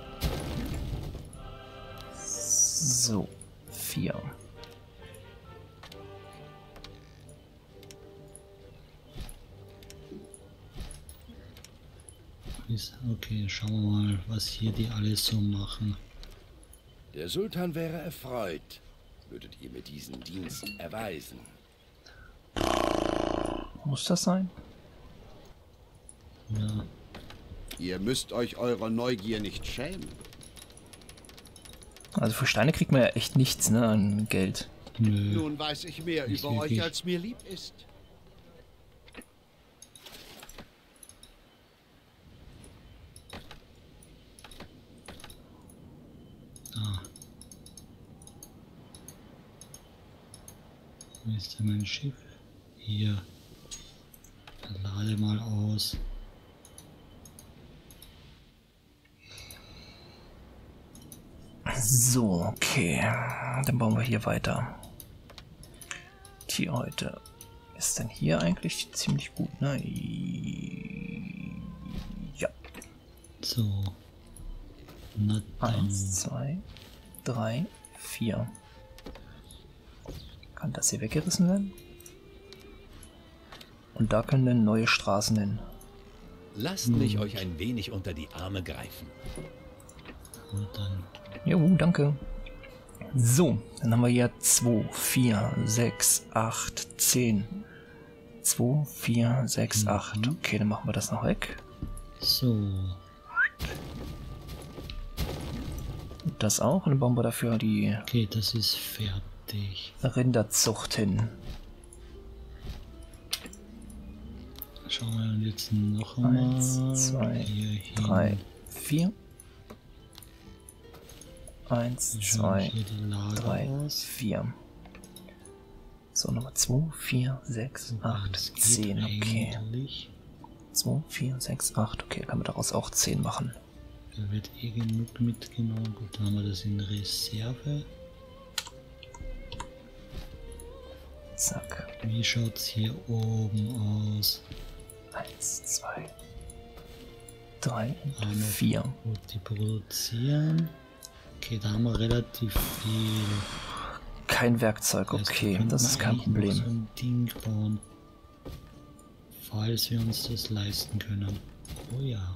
[SPEAKER 1] So, vier.
[SPEAKER 2] Ist- Okay, schauen wir mal, was hier die alles so machen.
[SPEAKER 6] Der Sultan wäre erfreut, würdet ihr mir diesen Dienst erweisen.
[SPEAKER 1] Muss das sein?
[SPEAKER 2] Ja,
[SPEAKER 3] Ihr müsst euch eurer Neugier nicht schämen.
[SPEAKER 1] Also für Steine kriegt man ja echt nichts, ne, an Geld.
[SPEAKER 2] nö.
[SPEAKER 3] Nun weiß ich mehr
[SPEAKER 2] Nicht
[SPEAKER 3] über
[SPEAKER 2] wirklich.
[SPEAKER 3] euch, als mir lieb ist.
[SPEAKER 2] Da. Wo ist denn mein Schiff? Hier. Dann lade mal aus.
[SPEAKER 1] So, okay. Dann bauen wir hier weiter. Die heute ist denn hier eigentlich ziemlich gut, ne? Ja.
[SPEAKER 2] So. Na dann.
[SPEAKER 1] Eins, zwei, drei, vier. Kann das hier weggerissen werden? Und da können dann neue Straßen hin.
[SPEAKER 4] Lasst mich euch ein wenig unter die Arme greifen.
[SPEAKER 2] Und dann
[SPEAKER 1] Jo, danke. So, dann haben wir hier zwei, vier, sechs, acht, zehn. zwei, vier, sechs, acht. Okay, dann machen wir das noch weg.
[SPEAKER 2] so.
[SPEAKER 1] Und das auch. Und dann bauen wir dafür die
[SPEAKER 2] Okay, das ist fertig.
[SPEAKER 1] Rinderzucht hin.
[SPEAKER 2] Schauen wir jetzt noch einmal.
[SPEAKER 1] Eins, zwei,
[SPEAKER 2] hier hin.
[SPEAKER 1] drei, vier. Eins,
[SPEAKER 2] Dann schauen
[SPEAKER 1] zwei,
[SPEAKER 2] hier die Lager
[SPEAKER 1] drei,
[SPEAKER 2] aus.
[SPEAKER 1] vier. So, Nummer zwei, vier, sechs, acht,
[SPEAKER 2] Das geht
[SPEAKER 1] zehn. Okay.
[SPEAKER 2] eigentlich.
[SPEAKER 1] zwei, vier, sechs, acht. Okay, kann man daraus auch zehn machen.
[SPEAKER 2] Da wird eh genug mitgenommen. Gut, dann haben wir das in Reserve.
[SPEAKER 1] Zack.
[SPEAKER 2] Wie schaut's hier oben aus?
[SPEAKER 1] Eins, zwei, drei und
[SPEAKER 2] Haben wir
[SPEAKER 1] vier.
[SPEAKER 2] Gut, die produzieren. Okay, da haben wir relativ viel.
[SPEAKER 1] Kein Werkzeug,
[SPEAKER 2] Das heißt, da
[SPEAKER 1] okay,
[SPEAKER 2] könnten
[SPEAKER 1] das
[SPEAKER 2] wir
[SPEAKER 1] ist kein
[SPEAKER 2] eigentlich noch
[SPEAKER 1] Problem.
[SPEAKER 2] So ein Ding bauen, falls wir uns das leisten können. Oh ja.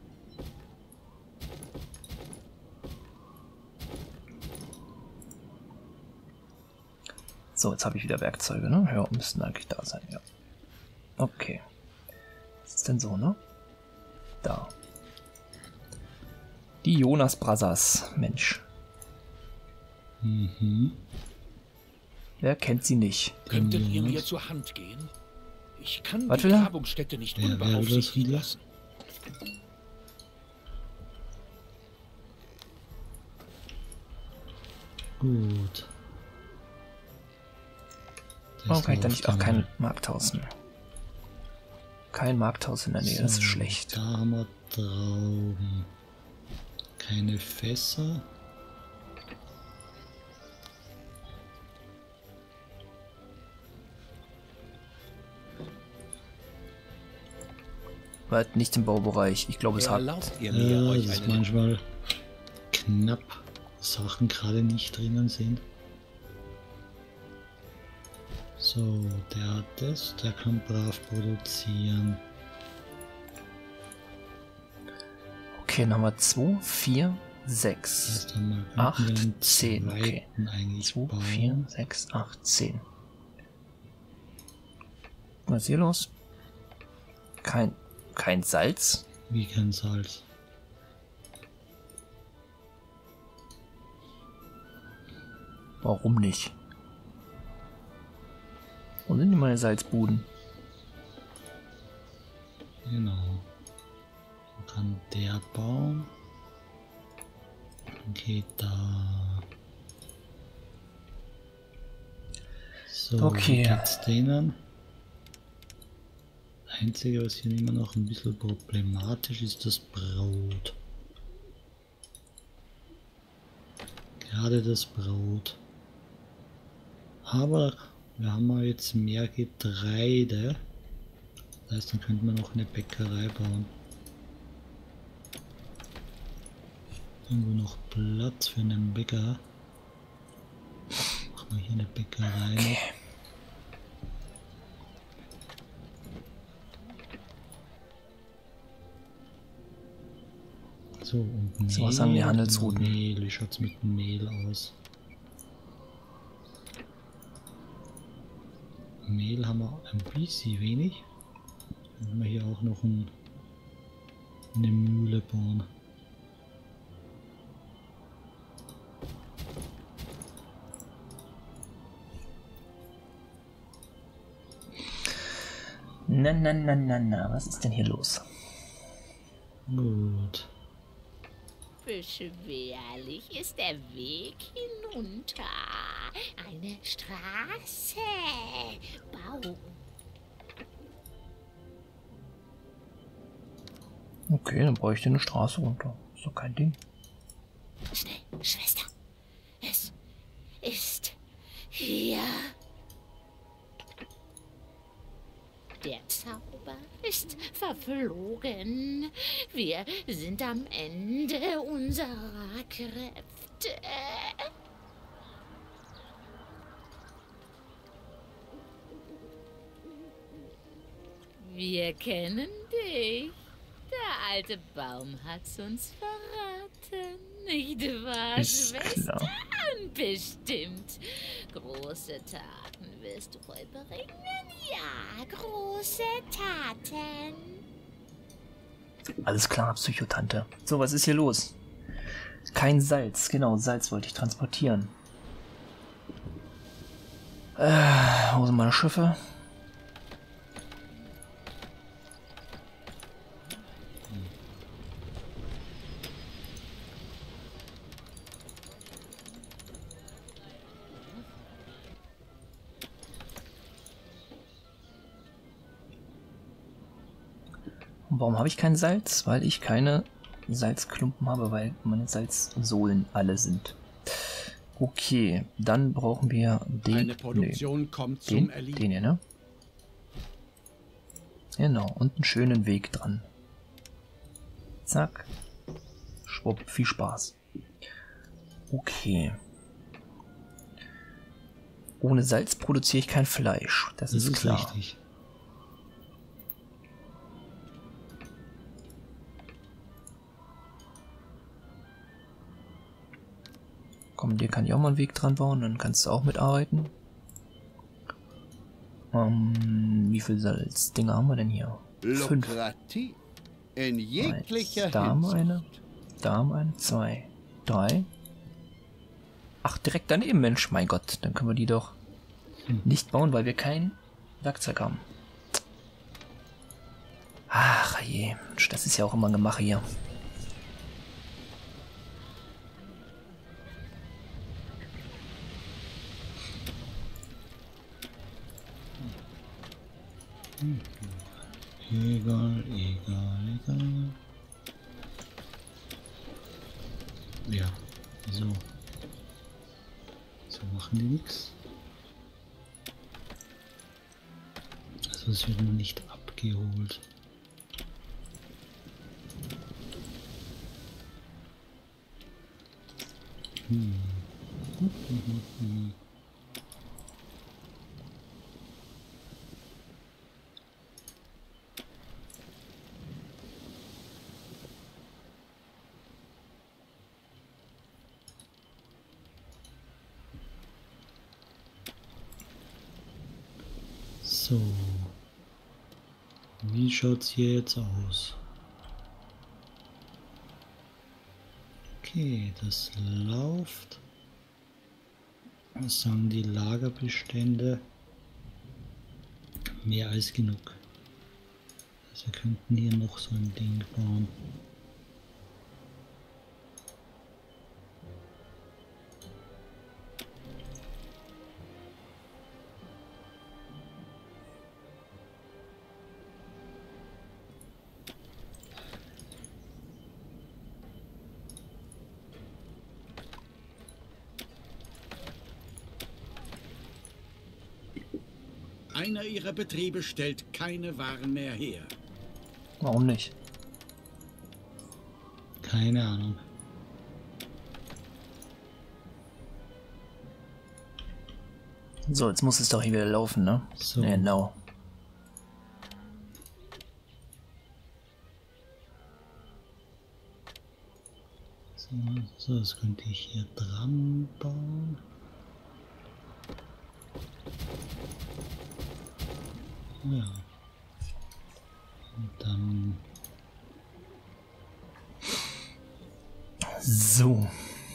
[SPEAKER 1] So, jetzt habe ich wieder Werkzeuge, ne? Ja, müssten eigentlich da sein, ja. Okay. Was ist denn so, ne? Da. Die Jonas Brothers, Mensch.
[SPEAKER 2] Mhm.
[SPEAKER 1] Wer kennt sie nicht?
[SPEAKER 6] Könntet ihr
[SPEAKER 2] Jonas.
[SPEAKER 6] mir zur Hand gehen? Ich kann
[SPEAKER 1] Was
[SPEAKER 6] die
[SPEAKER 1] will er?
[SPEAKER 6] Grabungsstätte nicht
[SPEAKER 2] Wer- wer will das
[SPEAKER 6] unbeaufsichtigt
[SPEAKER 2] von dir?
[SPEAKER 6] lassen.
[SPEAKER 2] Gut.
[SPEAKER 1] Warum kann ich da
[SPEAKER 2] läuft
[SPEAKER 1] nicht auch
[SPEAKER 2] ja
[SPEAKER 1] kein
[SPEAKER 2] mal.
[SPEAKER 1] Markthaus? Kein Markthaus in der Nähe, das ist
[SPEAKER 2] So,
[SPEAKER 1] schlecht.
[SPEAKER 2] Da haben wir Trauben. Keine Fässer.
[SPEAKER 1] Weil nicht im Baubereich. Ich glaube, es hat.
[SPEAKER 4] Erlaubt ihr mir,
[SPEAKER 2] Ja,
[SPEAKER 4] euch
[SPEAKER 2] das ist
[SPEAKER 4] einen...
[SPEAKER 2] manchmal knapp, Sachen gerade nicht drinnen sind. So, der hat das, der kann brav produzieren.
[SPEAKER 1] Okay, dann haben wir zwei, vier,
[SPEAKER 2] Das
[SPEAKER 1] sechs,
[SPEAKER 2] heißt, dann mal könnten
[SPEAKER 1] acht,
[SPEAKER 2] wir einen
[SPEAKER 1] zehn. Okay.
[SPEAKER 2] zweiten eigentlich
[SPEAKER 1] zwei,
[SPEAKER 2] bauen.
[SPEAKER 1] vier, sechs, acht, zehn. Was ist hier los? Kein, kein Salz?
[SPEAKER 2] Wie kein Salz.
[SPEAKER 1] Warum nicht? Wo sind denn meine Salzbuden?
[SPEAKER 2] Genau. Dann kann der bauen. Dann geht da. So,
[SPEAKER 1] Okay.
[SPEAKER 2] wie geht's denen? Das Einzige, was hier immer noch ein bisschen problematisch ist, das Brot. Gerade das Brot. Aber wir haben ja jetzt mehr Getreide. Das heißt, dann könnten wir noch eine Bäckerei bauen. Irgendwo noch Platz für einen Bäcker. Machen wir hier eine Bäckerei noch. So, und Mehl.
[SPEAKER 1] So, was sagen die Handelsrouten?
[SPEAKER 2] Mehl, wie schaut's mit Mehl aus? Mehl haben wir ein bisschen wenig. Dann haben wir hier auch noch ein, eine Mühle bauen.
[SPEAKER 1] Na, na, na, na, na, was ist denn hier los?
[SPEAKER 2] Gut.
[SPEAKER 7] Beschwerlich ist der Weg hinunter. Eine Straße. Bau.
[SPEAKER 1] Okay, dann bräuchte ich eine Straße runter. Ist doch kein Ding.
[SPEAKER 7] Schnell, Schwester. Es ist hier. Der Zauber ist verflogen. Wir sind am Ende unserer Kräfte. Wir kennen dich. Der alte Baum hat's uns verraten. Nicht wahr,
[SPEAKER 1] Ist
[SPEAKER 7] Schwester?
[SPEAKER 1] klar.
[SPEAKER 7] Bestimmt. Große Taten wirst du vollbringen. Ja, große Taten.
[SPEAKER 1] Alles klar, Psychotante. So, was ist hier los? Kein Salz. Genau, Salz wollte ich transportieren. Äh, wo sind meine Schiffe? Und warum habe ich kein Salz? Weil ich keine Salzklumpen habe, weil meine Salzsohlen alle sind. Okay, dann brauchen wir den,
[SPEAKER 4] Eine Produktion
[SPEAKER 1] nee,
[SPEAKER 4] kommt
[SPEAKER 1] den,
[SPEAKER 4] zum Erliegen.
[SPEAKER 1] den hier, ne? Genau, und einen schönen Weg dran. Zack. Schwupp, viel Spaß. Okay. Ohne Salz produziere ich kein Fleisch, das,
[SPEAKER 2] Das
[SPEAKER 1] ist,
[SPEAKER 2] ist
[SPEAKER 1] klar.
[SPEAKER 2] richtig.
[SPEAKER 1] Komm, dir kann ich auch mal einen Weg dran bauen, dann kannst du auch mitarbeiten. Ähm, wie viel Salzdinger haben wir denn hier? Fünf.
[SPEAKER 3] Lukrativ. In jeglicher
[SPEAKER 1] Eins. Da haben wir
[SPEAKER 3] Hinsicht.
[SPEAKER 1] eine. Da haben wir eine. Zwei. Drei. Ach, direkt daneben, Mensch. Mein Gott, dann können wir die doch nicht bauen, weil wir kein Werkzeug haben. Ach je, Mensch, das ist ja auch immer ein Gemache hier.
[SPEAKER 2] Egal, egal, egal. Ja, so. So machen die nichts. Also es wird noch nicht abgeholt. Hm. Hm, hm, hm, hm. So, wie schaut's hier jetzt aus? Okay, das läuft. Was sagen die Lagerbestände? Mehr als genug. Also wir könnten hier noch so ein Ding bauen.
[SPEAKER 4] Einer ihrer Betriebe stellt keine Waren mehr her.
[SPEAKER 1] Warum nicht?
[SPEAKER 2] Keine Ahnung.
[SPEAKER 1] So, jetzt muss es doch hier wieder laufen, ne?
[SPEAKER 2] So.
[SPEAKER 1] Genau.
[SPEAKER 2] So, so, das könnte ich hier dran bauen. Ja. Und dann
[SPEAKER 1] So.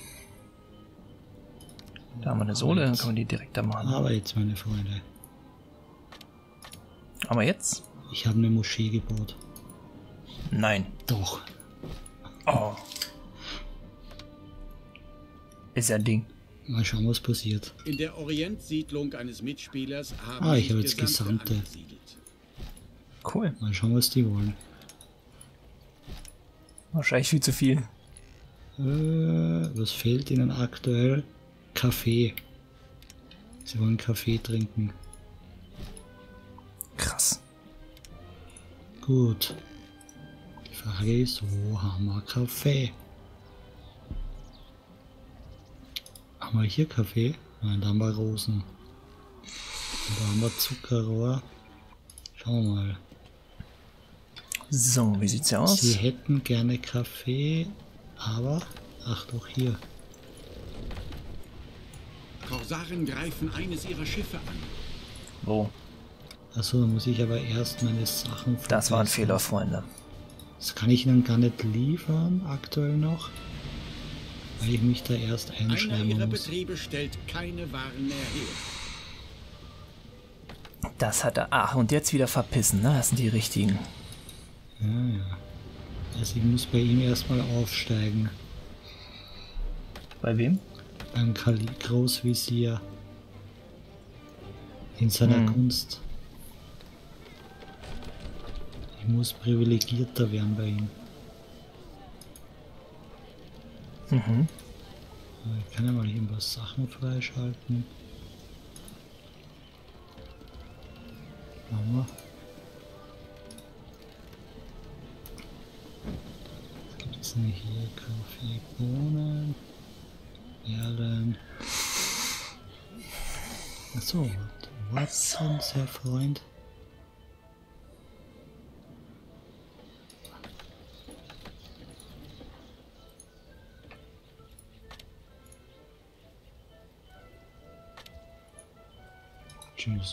[SPEAKER 1] Da haben wir eine Sohle, dann können wir die direkt da machen.
[SPEAKER 2] aber jetzt, meine Freunde,
[SPEAKER 1] Aber jetzt?
[SPEAKER 2] ich habe eine Moschee gebaut.
[SPEAKER 1] Nein.
[SPEAKER 2] Doch.
[SPEAKER 1] Oh. Ist ja ein Ding.
[SPEAKER 2] Mal schauen, was passiert.
[SPEAKER 4] In der Orientsiedlung eines Mitspielers haben
[SPEAKER 2] Ah, ich
[SPEAKER 4] sich
[SPEAKER 2] habe jetzt
[SPEAKER 4] Gesandte
[SPEAKER 2] Gesandte.
[SPEAKER 4] angesiedelt.
[SPEAKER 1] Cool.
[SPEAKER 2] Mal schauen, was die wollen.
[SPEAKER 1] Wahrscheinlich viel zu viel.
[SPEAKER 2] Äh, was fehlt ihnen aktuell? Kaffee. Sie wollen Kaffee trinken.
[SPEAKER 1] Krass.
[SPEAKER 2] Gut. Die Frage ist, wo haben wir Kaffee? Haben wir hier Kaffee? Nein, da haben wir Rosen. Und da haben wir Zuckerrohr. Schauen wir mal.
[SPEAKER 1] So, wie sieht's hier aus?
[SPEAKER 2] Sie hätten gerne Kaffee, aber... Ach doch, hier.
[SPEAKER 8] Korsaren greifen eines ihrer Schiffe an.
[SPEAKER 1] Wo?
[SPEAKER 2] Achso, dann muss ich aber erst meine Sachen
[SPEAKER 1] Das war ein
[SPEAKER 2] verbessern.
[SPEAKER 1] Fehler, Freunde.
[SPEAKER 2] Das kann ich Ihnen gar nicht liefern, aktuell noch. Weil ich mich da erst
[SPEAKER 8] Einer ihrer
[SPEAKER 2] einschreiben muss.
[SPEAKER 8] Betriebe stellt keine Waren mehr her.
[SPEAKER 1] Das hat er. Ach, und jetzt wieder verpissen, ne? Das sind die richtigen.
[SPEAKER 2] Ja, ja. Also ich muss bei ihm erstmal aufsteigen.
[SPEAKER 1] Bei wem?
[SPEAKER 2] Beim Kali Großvisier. In seiner
[SPEAKER 1] Hm.
[SPEAKER 2] Kunst. Ich muss privilegierter werden bei ihm.
[SPEAKER 1] Mhm.
[SPEAKER 2] Ich kann ja mal hier ein paar Sachen freischalten. Machen wir. Was gibt es denn hier? Kaffee, Bohnen, Perlen. Achso, Watson, sehr Freund. Tschüss.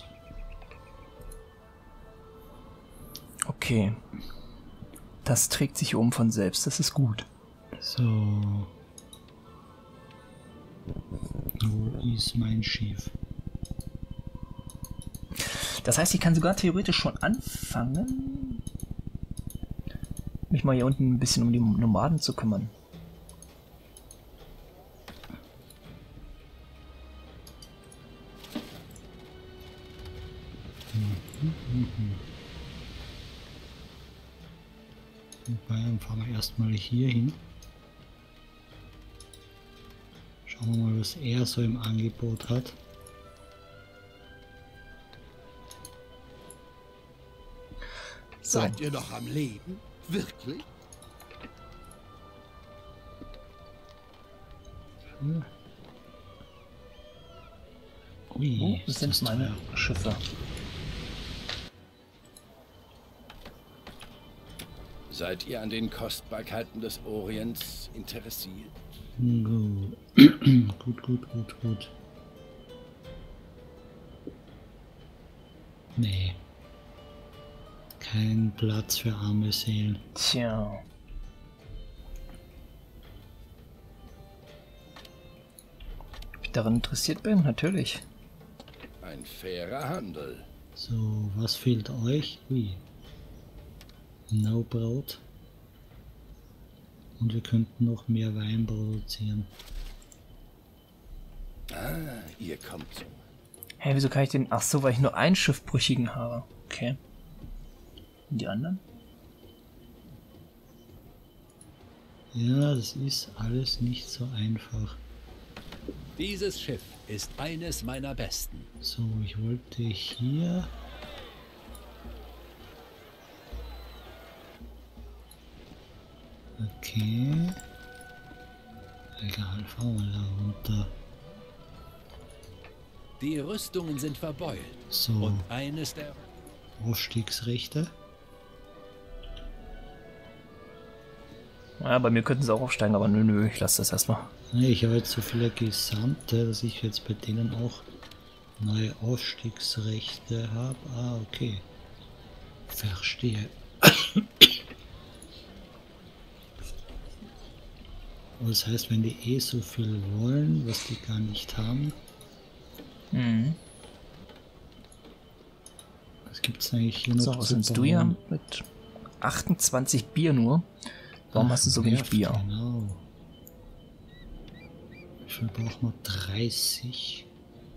[SPEAKER 1] Okay. Das trägt sich um von selbst, das ist gut.
[SPEAKER 2] So. Wo ist mein Schiff?
[SPEAKER 1] Das heißt, ich kann sogar theoretisch schon anfangen, mich mal hier unten ein bisschen um die Nomaden zu kümmern.
[SPEAKER 2] Bayern fahren wir erstmal hier hin. Schauen wir mal, was er so im Angebot hat.
[SPEAKER 1] So.
[SPEAKER 3] Seid ihr noch am Leben? Wirklich?
[SPEAKER 2] Hm. Ui,
[SPEAKER 1] Wo
[SPEAKER 2] ist
[SPEAKER 1] sind
[SPEAKER 2] das
[SPEAKER 1] meine
[SPEAKER 2] teuer.
[SPEAKER 1] Schiffe?
[SPEAKER 6] Seid ihr an den Kostbarkeiten des Orients interessiert?
[SPEAKER 2] Gut. gut, gut, gut, gut. Nee. Kein Platz für arme Seelen.
[SPEAKER 1] Tja. Ob ich daran interessiert bin? Natürlich.
[SPEAKER 6] Ein fairer Handel.
[SPEAKER 2] So, was fehlt euch? Ui. No Brot. Und wir könnten noch mehr Wein produzieren.
[SPEAKER 6] Ah, ihr kommt so.
[SPEAKER 1] Hä, wieso kann ich den... Ach so, weil ich nur einen Schiffbrüchigen habe. Okay. Und die anderen?
[SPEAKER 2] Ja, das ist alles nicht so einfach.
[SPEAKER 4] Dieses Schiff ist eines meiner besten.
[SPEAKER 2] So, ich wollte hier... Okay. Egal, fahren wir da runter.
[SPEAKER 4] Die Rüstungen sind verbeult.
[SPEAKER 2] So,
[SPEAKER 4] Und eines der...
[SPEAKER 2] Aufstiegsrechte.
[SPEAKER 1] Ja, bei mir könnten sie auch aufsteigen, aber nö, nö, ich lasse das erstmal.
[SPEAKER 2] Nee, ich habe jetzt so viele Gesandte, dass ich jetzt bei denen auch neue Aufstiegsrechte habe. Ah, okay. Verstehe. Aber das heißt, wenn die eh so viel wollen, was die gar nicht haben,
[SPEAKER 1] Mhm.
[SPEAKER 2] was gibt es eigentlich hier noch
[SPEAKER 1] So, was
[SPEAKER 2] zu
[SPEAKER 1] nimmst du hier?
[SPEAKER 2] bauen?
[SPEAKER 1] Mit achtundzwanzig Bier nur. Warum
[SPEAKER 2] Ach,
[SPEAKER 1] hast du so wenig
[SPEAKER 2] Werft,
[SPEAKER 1] Bier?
[SPEAKER 2] Genau. Wie viel brauchen wir? dreißig.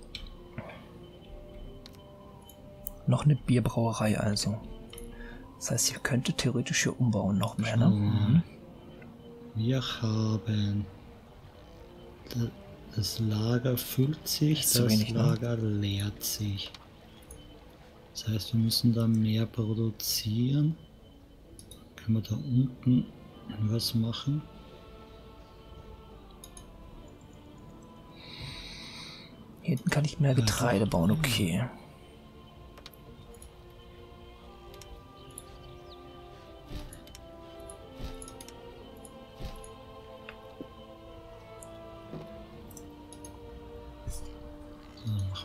[SPEAKER 1] Noch eine Bierbrauerei also. Das heißt, ich könnte theoretisch hier umbauen noch mehr, ne?
[SPEAKER 2] Schauen wir mal.
[SPEAKER 1] Mhm.
[SPEAKER 2] Wir haben da- das Lager füllt sich,
[SPEAKER 1] Ist zu
[SPEAKER 2] das
[SPEAKER 1] wenig, ne?
[SPEAKER 2] Lager leert sich. Das heißt, wir müssen da mehr produzieren. Können wir da unten was machen?
[SPEAKER 1] Hier hinten kann ich mehr Getreide bauen, okay.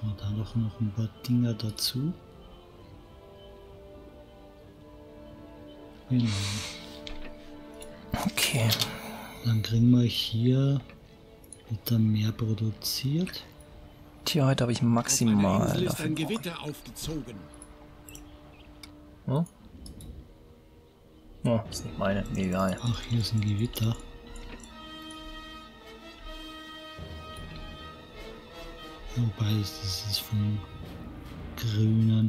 [SPEAKER 2] machen wir da noch, noch ein paar Dinger dazu. Genau.
[SPEAKER 1] Okay.
[SPEAKER 2] Dann kriegen wir hier wieder mehr produziert.
[SPEAKER 1] Tja, heute habe ich
[SPEAKER 8] Auf meiner
[SPEAKER 1] maximal.
[SPEAKER 8] Insel ist
[SPEAKER 1] Dafür
[SPEAKER 8] ein
[SPEAKER 1] brauche ich-
[SPEAKER 8] Gewitter aufgezogen.
[SPEAKER 1] Hm? Oh, ist nicht meine. Mir egal.
[SPEAKER 2] Ach, hier ist ein Gewitter. Wobei das ist vom Grünen.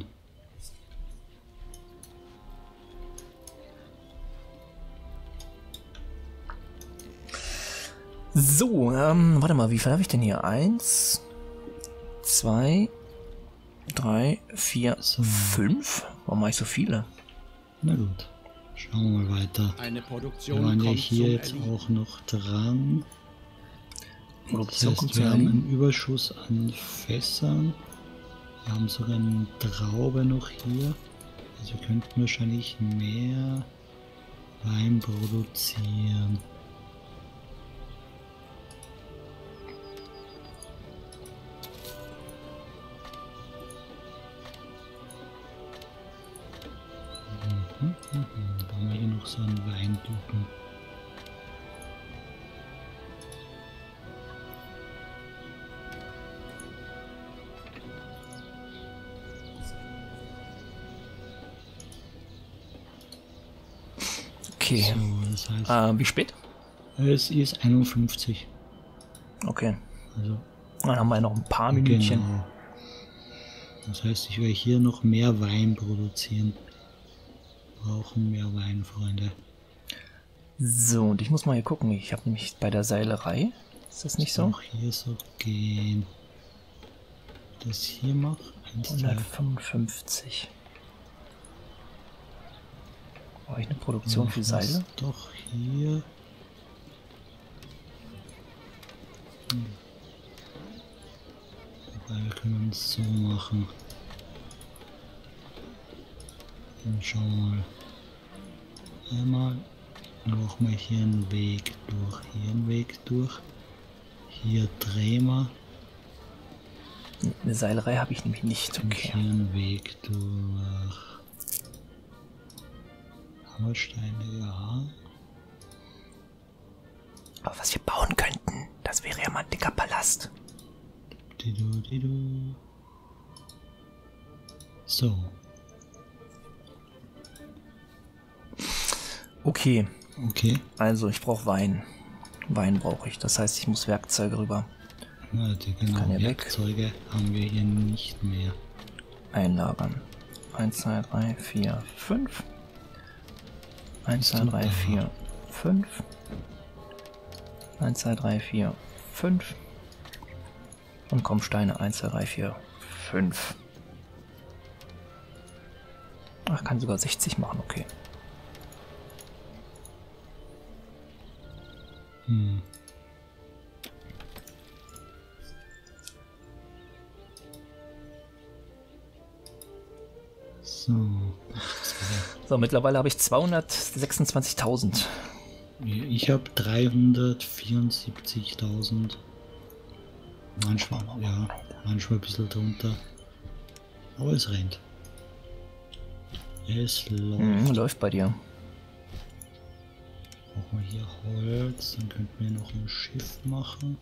[SPEAKER 1] So, ähm, warte mal, wie viel habe ich denn hier? Eins, zwei, drei, vier,
[SPEAKER 2] So.
[SPEAKER 1] fünf? Warum mache ich so viele?
[SPEAKER 2] Na gut, schauen wir mal weiter.
[SPEAKER 8] Eine
[SPEAKER 2] Wir
[SPEAKER 8] Produktion
[SPEAKER 2] waren ja
[SPEAKER 8] kommt
[SPEAKER 2] hier
[SPEAKER 8] zum
[SPEAKER 2] jetzt
[SPEAKER 8] Erliegen.
[SPEAKER 2] auch noch dran. Das
[SPEAKER 1] Produktion kommt
[SPEAKER 2] heißt,
[SPEAKER 1] zu
[SPEAKER 2] wir haben
[SPEAKER 1] Erliegen.
[SPEAKER 2] einen Überschuss an Fässern. Wir haben sogar eine Traube noch hier. Also wir könnten wahrscheinlich mehr Wein produzieren. Mhm, mhm. Da haben wir hier noch so einen Weinduken.
[SPEAKER 1] Okay.
[SPEAKER 2] So, das heißt,
[SPEAKER 1] Äh, wie spät?
[SPEAKER 2] es ist einundfünfzig.
[SPEAKER 1] Okay.
[SPEAKER 2] Also,
[SPEAKER 1] Dann haben wir noch ein paar Minütchen.
[SPEAKER 2] genau. Das heißt, ich werde hier noch mehr Wein produzieren. Brauchen mehr Wein, Freunde.
[SPEAKER 1] So, und ich muss mal hier gucken. Ich habe nämlich bei der Seilerei. Ist das nicht so?
[SPEAKER 2] Auch hier so gehen. Das hier macht eins, zwei,
[SPEAKER 1] hundertfünfundfünfzig. Brauche ich eine Produktion für Seile?
[SPEAKER 2] Doch hier. Hm. Wobei wir können es so machen. Dann schauen wir mal. Einmal brauchen wir hier einen Weg durch. Hier einen Weg durch. Hier drehen wir.
[SPEAKER 1] Eine Seilerei habe ich nämlich nicht.
[SPEAKER 2] Und
[SPEAKER 1] Okay.
[SPEAKER 2] hier einen Weg durch. Hammersteine, ja.
[SPEAKER 1] Aber was wir bauen könnten, das wäre ja mal ein dicker Palast.
[SPEAKER 2] Didu, didu. So.
[SPEAKER 1] Okay,
[SPEAKER 2] Okay.
[SPEAKER 1] also ich brauche Wein. Wein brauche ich. Das heißt, ich muss Werkzeuge rüber
[SPEAKER 2] Ja, die genau
[SPEAKER 1] Kann ja weg.
[SPEAKER 2] Werkzeuge haben wir hier nicht mehr.
[SPEAKER 1] einlagern. eins, zwei, drei, vier, fünf. eins, zwei, drei, vier, fünf. eins, zwei, drei, vier, fünf. Und kommen Steine. eins, zwei, drei, vier, fünf. Ach, kann sogar sechzig machen, okay.
[SPEAKER 2] Hm. So.
[SPEAKER 1] So, mittlerweile habe ich zweihundertsechsundzwanzigtausend.
[SPEAKER 2] Ich habe dreihundertvierundsiebzigtausend. Manchmal, ja, manchmal ein bisschen drunter. Aber es rennt. Es läuft.
[SPEAKER 1] Mhm, läuft bei dir.
[SPEAKER 2] Brauchen wir hier Holz, dann könnten wir noch ein Schiff machen.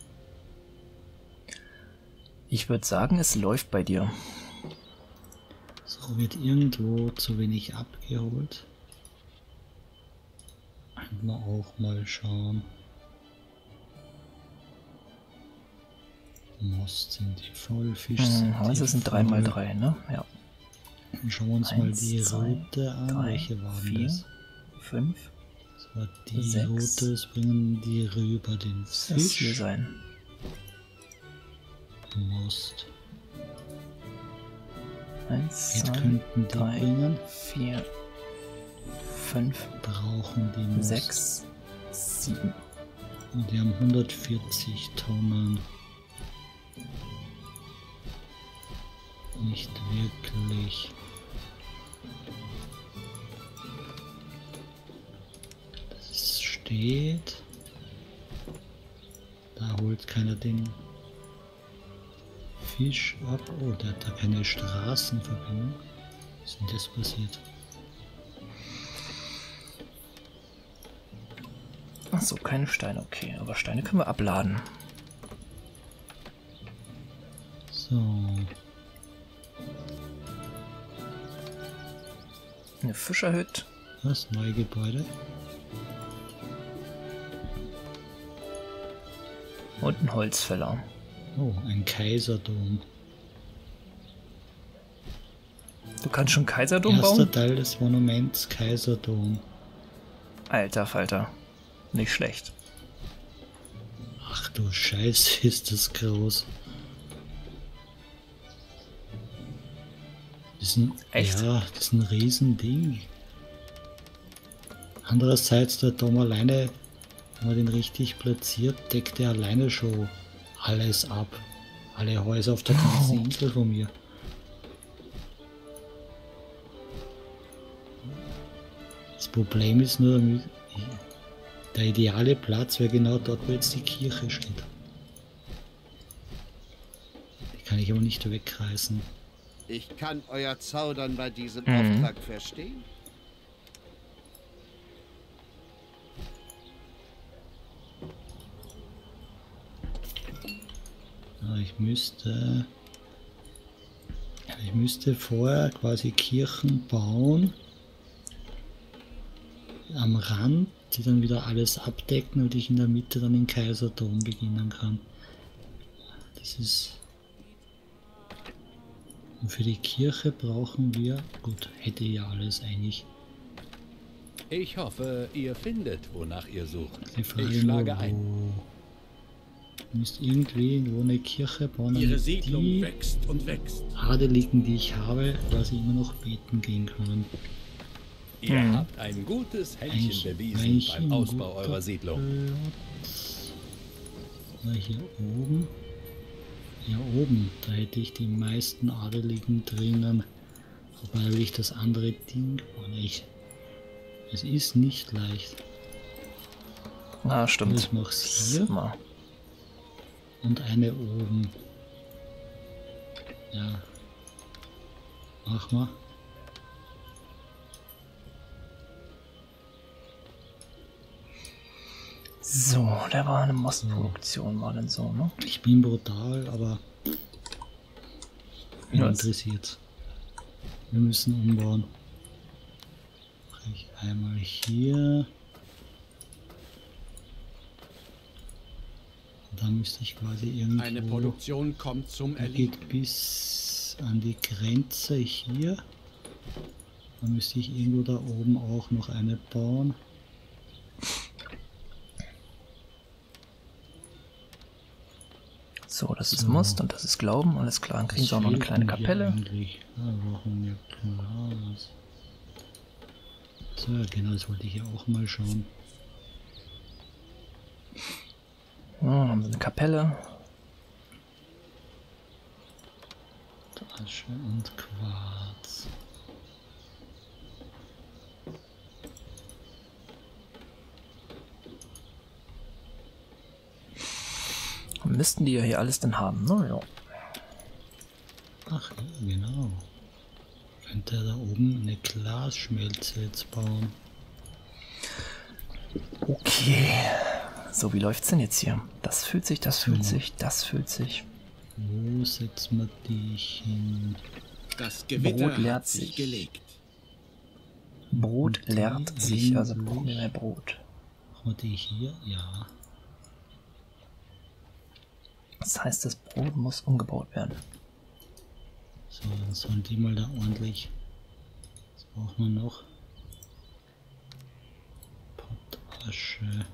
[SPEAKER 1] Ich würde sagen, es läuft bei dir.
[SPEAKER 2] So, wird irgendwo zu wenig abgeholt. Könnten wir auch mal schauen. Most sind die voll, Fisch sind
[SPEAKER 1] Mhm, also
[SPEAKER 2] die
[SPEAKER 1] es sind drei mal
[SPEAKER 2] voll.
[SPEAKER 1] drei, ne? Ja.
[SPEAKER 2] Dann schauen wir uns mal
[SPEAKER 1] Eins,
[SPEAKER 2] die
[SPEAKER 1] zwei,
[SPEAKER 2] Route an.
[SPEAKER 1] drei,
[SPEAKER 2] Welche waren
[SPEAKER 1] vier,
[SPEAKER 2] das?
[SPEAKER 1] fünf.
[SPEAKER 2] Das war die
[SPEAKER 1] sechs.
[SPEAKER 2] Route, das bringen die rüber den
[SPEAKER 1] Das muss hier
[SPEAKER 2] Fisch.
[SPEAKER 1] sein.
[SPEAKER 2] Most.
[SPEAKER 1] Eins,
[SPEAKER 2] Jetzt
[SPEAKER 1] zwei,
[SPEAKER 2] könnten die
[SPEAKER 1] drei,
[SPEAKER 2] bringen.
[SPEAKER 1] vier, fünf,
[SPEAKER 2] Brauchen die Most.
[SPEAKER 1] sechs, sieben.
[SPEAKER 2] Und die haben hundertvierzig Tonnen. Nicht wirklich. Das steht. Da holt keiner den Fisch ab. Oh, der hat da keine Straßenverbindung. Was ist denn das passiert?
[SPEAKER 1] Achso, keine Steine, okay. Aber Steine können wir abladen.
[SPEAKER 2] So.
[SPEAKER 1] Eine Fischerhütte.
[SPEAKER 2] Was? Neue Gebäude?
[SPEAKER 1] Und ein Holzfäller.
[SPEAKER 2] Oh, ein Kaiserdom.
[SPEAKER 1] Du kannst schon Kaiserdom
[SPEAKER 2] Erster
[SPEAKER 1] bauen?
[SPEAKER 2] Teil des Monuments Kaiserdom.
[SPEAKER 1] Alter Falter. Nicht schlecht.
[SPEAKER 2] Ach du Scheiße, ist das groß. Das ist ein,
[SPEAKER 1] Echt?
[SPEAKER 2] Ja, das ist ein Riesending. Andererseits, der Dom alleine, wenn man den richtig platziert, deckt er alleine schon alles ab. Alle Häuser auf der ganzen Insel von mir. Das Problem ist nur, der ideale Platz wäre genau dort, wo jetzt die Kirche steht. Die kann ich aber nicht wegreißen.
[SPEAKER 3] Ich kann euer Zaudern bei diesem
[SPEAKER 1] Mhm.
[SPEAKER 3] Auftrag verstehen.
[SPEAKER 2] Ja, ich müsste... Ich müsste vorher quasi Kirchen bauen. Am Rand, die dann wieder alles abdecken und ich in der Mitte dann den Kaiserdom beginnen kann. Das ist... Und für die Kirche brauchen wir... Gut, hätte ja alles eigentlich.
[SPEAKER 4] Ich hoffe, ihr findet, wonach ihr sucht.
[SPEAKER 2] Die Frage
[SPEAKER 4] Ich schlage
[SPEAKER 2] nur,
[SPEAKER 4] ein.
[SPEAKER 2] wo... Du musst irgendwie irgendwo eine Kirche bauen,
[SPEAKER 8] Ihre
[SPEAKER 2] damit
[SPEAKER 8] Siedlung
[SPEAKER 2] die
[SPEAKER 8] wächst und wächst.
[SPEAKER 2] Adeligen, die ich habe, quasi immer noch beten gehen können.
[SPEAKER 4] Ihr
[SPEAKER 1] Hm.
[SPEAKER 4] habt ein gutes Händchen
[SPEAKER 2] Eigentlich-
[SPEAKER 4] bewiesen
[SPEAKER 2] eigentlich
[SPEAKER 4] beim
[SPEAKER 2] ein
[SPEAKER 4] Ausbau
[SPEAKER 2] guter
[SPEAKER 4] eurer Siedlung.
[SPEAKER 2] Platz. Na, hier oben. Hier oben, da hätte ich die meisten Adeligen drinnen. Wobei will ich das andere Ding bauen. Ich, es ist nicht leicht.
[SPEAKER 1] Ah, stimmt.
[SPEAKER 2] Ich mach's hier
[SPEAKER 1] Mal.
[SPEAKER 2] und eine oben. Ja. Mach mal.
[SPEAKER 1] So, der war eine Massenproduktion, war denn so, ne?
[SPEAKER 2] Ich bin brutal, aber wen
[SPEAKER 1] Ja,
[SPEAKER 2] interessiert. Wir müssen umbauen. Mach ich einmal hier. Und dann müsste ich quasi irgendwo...
[SPEAKER 8] Eine Produktion kommt zum
[SPEAKER 2] Er
[SPEAKER 8] Erliegen.
[SPEAKER 2] geht bis an die Grenze hier. Dann müsste ich irgendwo da oben auch noch eine bauen.
[SPEAKER 1] So, das ist
[SPEAKER 2] So.
[SPEAKER 1] Most und das ist Glauben, alles klar. Dann kriegen sie auch noch eine
[SPEAKER 2] fehlt
[SPEAKER 1] kleine
[SPEAKER 2] denn hier
[SPEAKER 1] Kapelle.
[SPEAKER 2] eigentlich? Ah, wir brauchen wir Glas. So, ja, genau, das wollte ich ja auch mal schauen.
[SPEAKER 1] Ja, dann haben sie eine Kapelle.
[SPEAKER 2] Asche und Quarz.
[SPEAKER 1] Müssten die ja hier alles denn haben, ne? Ja.
[SPEAKER 2] Ach ja, genau. Könnte er da oben eine Glasschmelze jetzt bauen.
[SPEAKER 1] Okay. So, wie läuft's denn jetzt hier? Das fühlt sich, das fühlt
[SPEAKER 2] So.
[SPEAKER 1] sich, das fühlt sich.
[SPEAKER 2] Wo setzen wir die hin?
[SPEAKER 8] Das Gewitter
[SPEAKER 1] Brot leert
[SPEAKER 8] hat sich
[SPEAKER 1] sich.
[SPEAKER 8] gelegt.
[SPEAKER 1] Brot
[SPEAKER 2] Und die
[SPEAKER 1] leert sich, also
[SPEAKER 2] eigentlich-
[SPEAKER 1] brauchen wir mehr Brot.
[SPEAKER 2] Machen wir die hier? Ja.
[SPEAKER 1] Das heißt, das Brot muss umgebaut werden.
[SPEAKER 2] So, dann sollen die mal da ordentlich. Was braucht man noch? Potasche.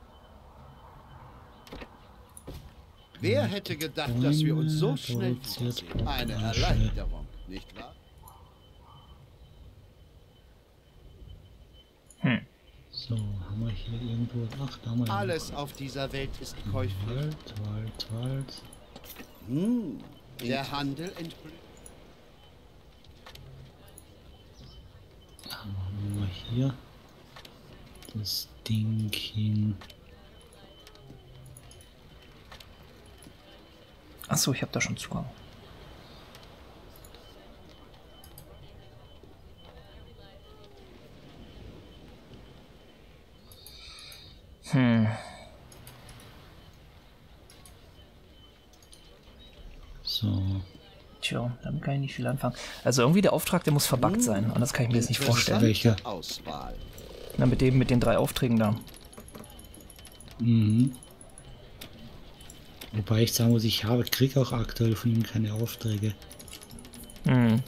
[SPEAKER 3] Wer hätte gedacht, dass wir uns so schnell
[SPEAKER 2] Produziert
[SPEAKER 3] wiedersehen? Eine
[SPEAKER 2] Potasche.
[SPEAKER 3] Erleichterung, nicht wahr?
[SPEAKER 1] Hm.
[SPEAKER 2] So, haben wir hier irgendwo. Ach, da haben wir ja
[SPEAKER 3] Alles auf dieser Welt ist
[SPEAKER 2] noch
[SPEAKER 3] käuflich.
[SPEAKER 2] Wald, Wald, Wald.
[SPEAKER 3] Hm, der Handel entblüht.
[SPEAKER 2] Da haben wir hier das Ding hin.
[SPEAKER 1] Achso, ich habe da schon Zugang. Hm.
[SPEAKER 2] So.
[SPEAKER 1] Tja, damit kann ich nicht viel anfangen. Also irgendwie der Auftrag, der muss verbuggt sein. Anders kann ich mir das nicht vorstellen.
[SPEAKER 2] Welcher?
[SPEAKER 3] Auswahl.
[SPEAKER 1] Na, mit dem, mit den drei Aufträgen da.
[SPEAKER 2] Mhm. Wobei ich sagen muss, ich habe, kriege auch aktuell von ihm keine Aufträge.
[SPEAKER 1] Hm.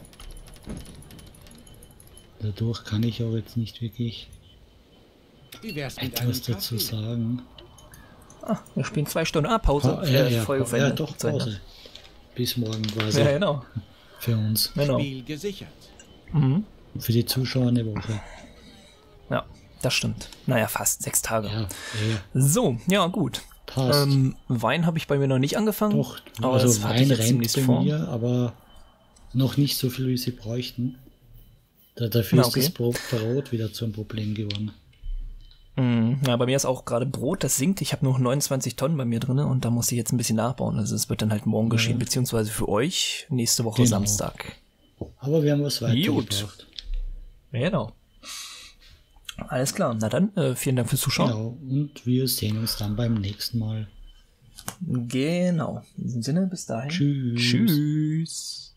[SPEAKER 2] Dadurch kann ich auch jetzt nicht wirklich
[SPEAKER 8] Wie wär's mit einem
[SPEAKER 2] etwas dazu
[SPEAKER 8] Kaffee?
[SPEAKER 2] sagen.
[SPEAKER 1] Ah, wir spielen zwei Stunden. Ah, Pause.
[SPEAKER 2] Pa ja,
[SPEAKER 1] Äh,
[SPEAKER 2] ja,
[SPEAKER 1] Folge
[SPEAKER 2] pa
[SPEAKER 1] zu
[SPEAKER 2] ja,
[SPEAKER 1] Ende.
[SPEAKER 2] doch,
[SPEAKER 1] Zu Ende.
[SPEAKER 2] Pause. Bis morgen quasi.
[SPEAKER 1] Ja, genau.
[SPEAKER 2] Für uns.
[SPEAKER 1] genau.
[SPEAKER 8] Spiel gesichert.
[SPEAKER 1] Mhm.
[SPEAKER 2] Für die Zuschauer eine Woche.
[SPEAKER 1] Ja, das stimmt. Naja, fast sechs Tage.
[SPEAKER 2] Ja, ja,
[SPEAKER 1] So, ja, gut.
[SPEAKER 2] passt.
[SPEAKER 1] Ähm, Wein habe ich bei mir noch nicht angefangen.
[SPEAKER 2] Doch,
[SPEAKER 1] aber
[SPEAKER 2] also
[SPEAKER 1] das hatte ich
[SPEAKER 2] Wein
[SPEAKER 1] jetzt
[SPEAKER 2] rennt
[SPEAKER 1] ziemlich
[SPEAKER 2] bei
[SPEAKER 1] vor.
[SPEAKER 2] mir, aber noch nicht so viel, wie sie bräuchten. Da, dafür
[SPEAKER 1] Na,
[SPEAKER 2] ist das
[SPEAKER 1] okay.
[SPEAKER 2] Brot, Brot wieder zum Problem geworden.
[SPEAKER 1] Mhm. Ja, bei mir ist auch gerade Brot, das sinkt. Ich habe nur neunundzwanzig Tonnen bei mir drin und da muss ich jetzt ein bisschen nachbauen. Also es wird dann halt morgen geschehen, beziehungsweise für euch nächste Woche
[SPEAKER 2] Genau.
[SPEAKER 1] Samstag.
[SPEAKER 2] Aber wir haben was
[SPEAKER 1] Gut.
[SPEAKER 2] weitergebracht.
[SPEAKER 1] Genau. Alles klar. Na dann, äh, vielen Dank fürs Zuschauen.
[SPEAKER 2] Genau, und wir sehen uns dann beim nächsten Mal.
[SPEAKER 1] Genau. In diesem Sinne, bis dahin.
[SPEAKER 2] Tschüss.
[SPEAKER 1] Tschüss.